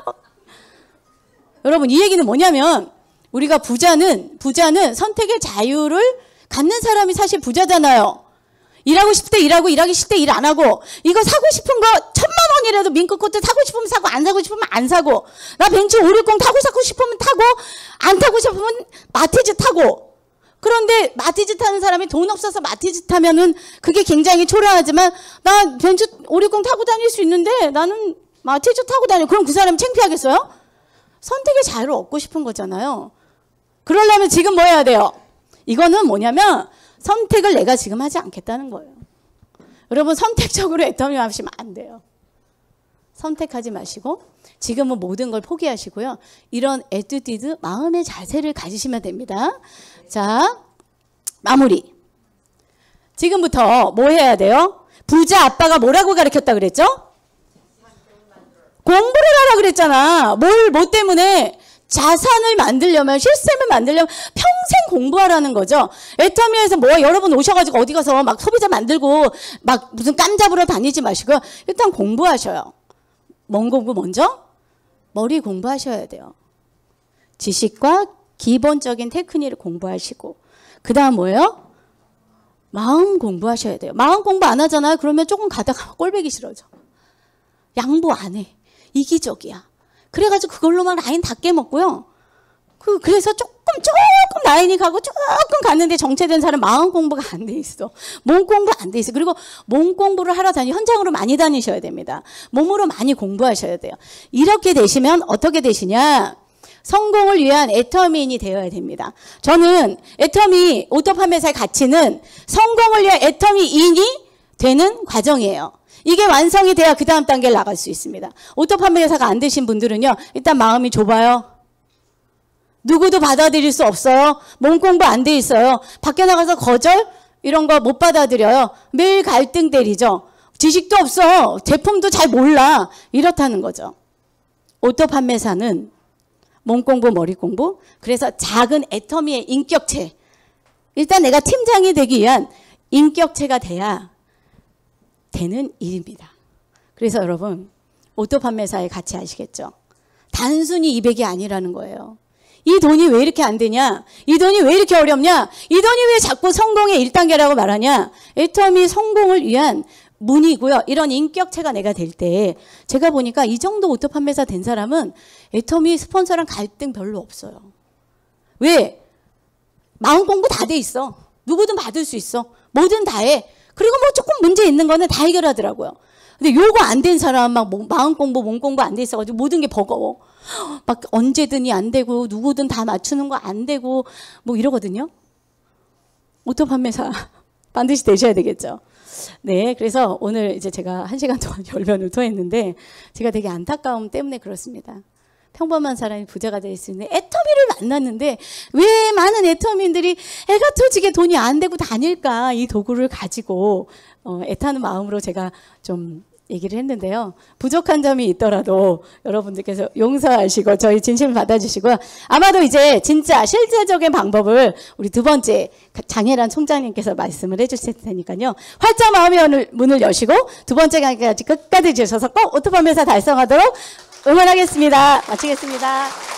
여러분 이 얘기는 뭐냐면 우리가 부자는 선택의 자유를 갖는 사람이 사실 부자잖아요. 일하고 싶을 때 일하고 일하기 싫을 때 일 안 하고 이거 사고 싶은 거 1,000만 원이라도 민크 코트 사고 싶으면 사고 안 사고 싶으면 안 사고 나 벤츠 560 타고 사고 싶으면 타고 안 타고 싶으면 마티즈 타고 그런데 마티즈 타는 사람이 돈 없어서 마티즈 타면은 그게 굉장히 초라하지만 나 벤츠 560 타고 다닐 수 있는데 나는 마티즈 타고 다녀. 그럼 그 사람이 창피하겠어요? 선택의 자유를 얻고 싶은 거잖아요. 그러려면 지금 뭐 해야 돼요? 이거는 뭐냐면 선택을 내가 지금 하지 않겠다는 거예요. 여러분 선택적으로 애터미 하시면 안 돼요. 선택하지 마시고 지금은 모든 걸 포기하시고요. 이런 애티튜드 마음의 자세를 가지시면 됩니다. 자 마무리. 지금부터 뭐 해야 돼요? 부자 아빠가 뭐라고 가르쳤다 그랬죠? 공부를 하라 그랬잖아. 뭐 때문에? 자산을 만들려면 시스템을 만들려면 평생 공부하라는 거죠. 애터미에서 뭐 여러분 오셔가지고 어디 가서 막 소비자 만들고 막 무슨 깜 잡으러 다니지 마시고 일단 공부하셔요. 뭔 공부 먼저? 머리 공부하셔야 돼요. 지식과 기본적인 테크닉을 공부하시고 그 다음 뭐예요? 마음 공부하셔야 돼요. 마음 공부 안 하잖아요. 그러면 조금 가다가 꼴보기 싫어져. 양보 안 해. 이기적이야. 그래가지고 그걸로만 라인 다 깨먹고요. 그래서 조금 라인이 가고 조금 갔는데 정체된 사람 마음 공부가 안 돼 있어. 몸 공부 안 돼 있어. 그리고 몸 공부를 하러 현장으로 많이 다니셔야 됩니다. 몸으로 많이 공부하셔야 돼요. 이렇게 되시면 어떻게 되시냐? 성공을 위한 애터미인이 되어야 됩니다. 저는 애터미 오토 판매사의 가치는 성공을 위한 애터미인이 되는 과정이에요. 이게 완성이 돼야 그 다음 단계를 나갈 수 있습니다. 오토 판매사가 안 되신 분들은요. 일단 마음이 좁아요. 누구도 받아들일 수 없어요. 몸 공부 안 돼 있어요. 밖에 나가서 거절? 이런 거 못 받아들여요. 매일 갈등 때리죠. 지식도 없어. 제품도 잘 몰라. 이렇다는 거죠. 오토 판매사는 몸 공부, 머리 공부. 그래서 작은 애터미의 인격체. 일단 내가 팀장이 되기 위한 인격체가 돼야 되는 일입니다. 그래서 여러분 오토 판매사의 가치 아시겠죠? 단순히 200이 아니라는 거예요. 이 돈이 왜 이렇게 안 되냐? 이 돈이 왜 이렇게 어렵냐? 이 돈이 왜 자꾸 성공의 1단계라고 말하냐? 애터미 성공을 위한 문이고요. 이런 인격체가 내가 될 때 제가 보니까 이 정도 오토 판매사 된 사람은 애터미 스폰서랑 갈등 별로 없어요. 왜? 마음 공부 다 돼 있어. 누구든 받을 수 있어. 뭐든 다 해. 그리고 뭐 조금 문제 있는 거는 다 해결하더라고요. 근데 요거 안 된 사람 막 마음 공부, 몸 공부 안 돼 있어가지고 모든 게 버거워. 막 언제든지 안 되고 누구든 다 맞추는 거 안 되고 뭐 이러거든요. 오토 판매사 반드시 되셔야 되겠죠. 네, 그래서 오늘 이제 제가 1시간 동안 열변을 토했는데 제가 되게 안타까움 때문에 그렇습니다. 평범한 사람이 부자가 될 수 있는 애터미를 만났는데 왜 많은 애터미인들이 애가 터지게 돈이 안 되고 다닐까 이 도구를 가지고 애타는 마음으로 제가 좀 얘기를 했는데요. 부족한 점이 있더라도 여러분들께서 용서하시고 저희 진심을 받아주시고요. 아마도 이제 진짜 실제적인 방법을 우리 두 번째 장혜란 총장님께서 말씀을 해주실 테니까요. 활짝 마음의 문을 여시고 두 번째 강의까지 끝까지 주셔서 꼭 오토 판매사 달성하도록 응원하겠습니다. 마치겠습니다.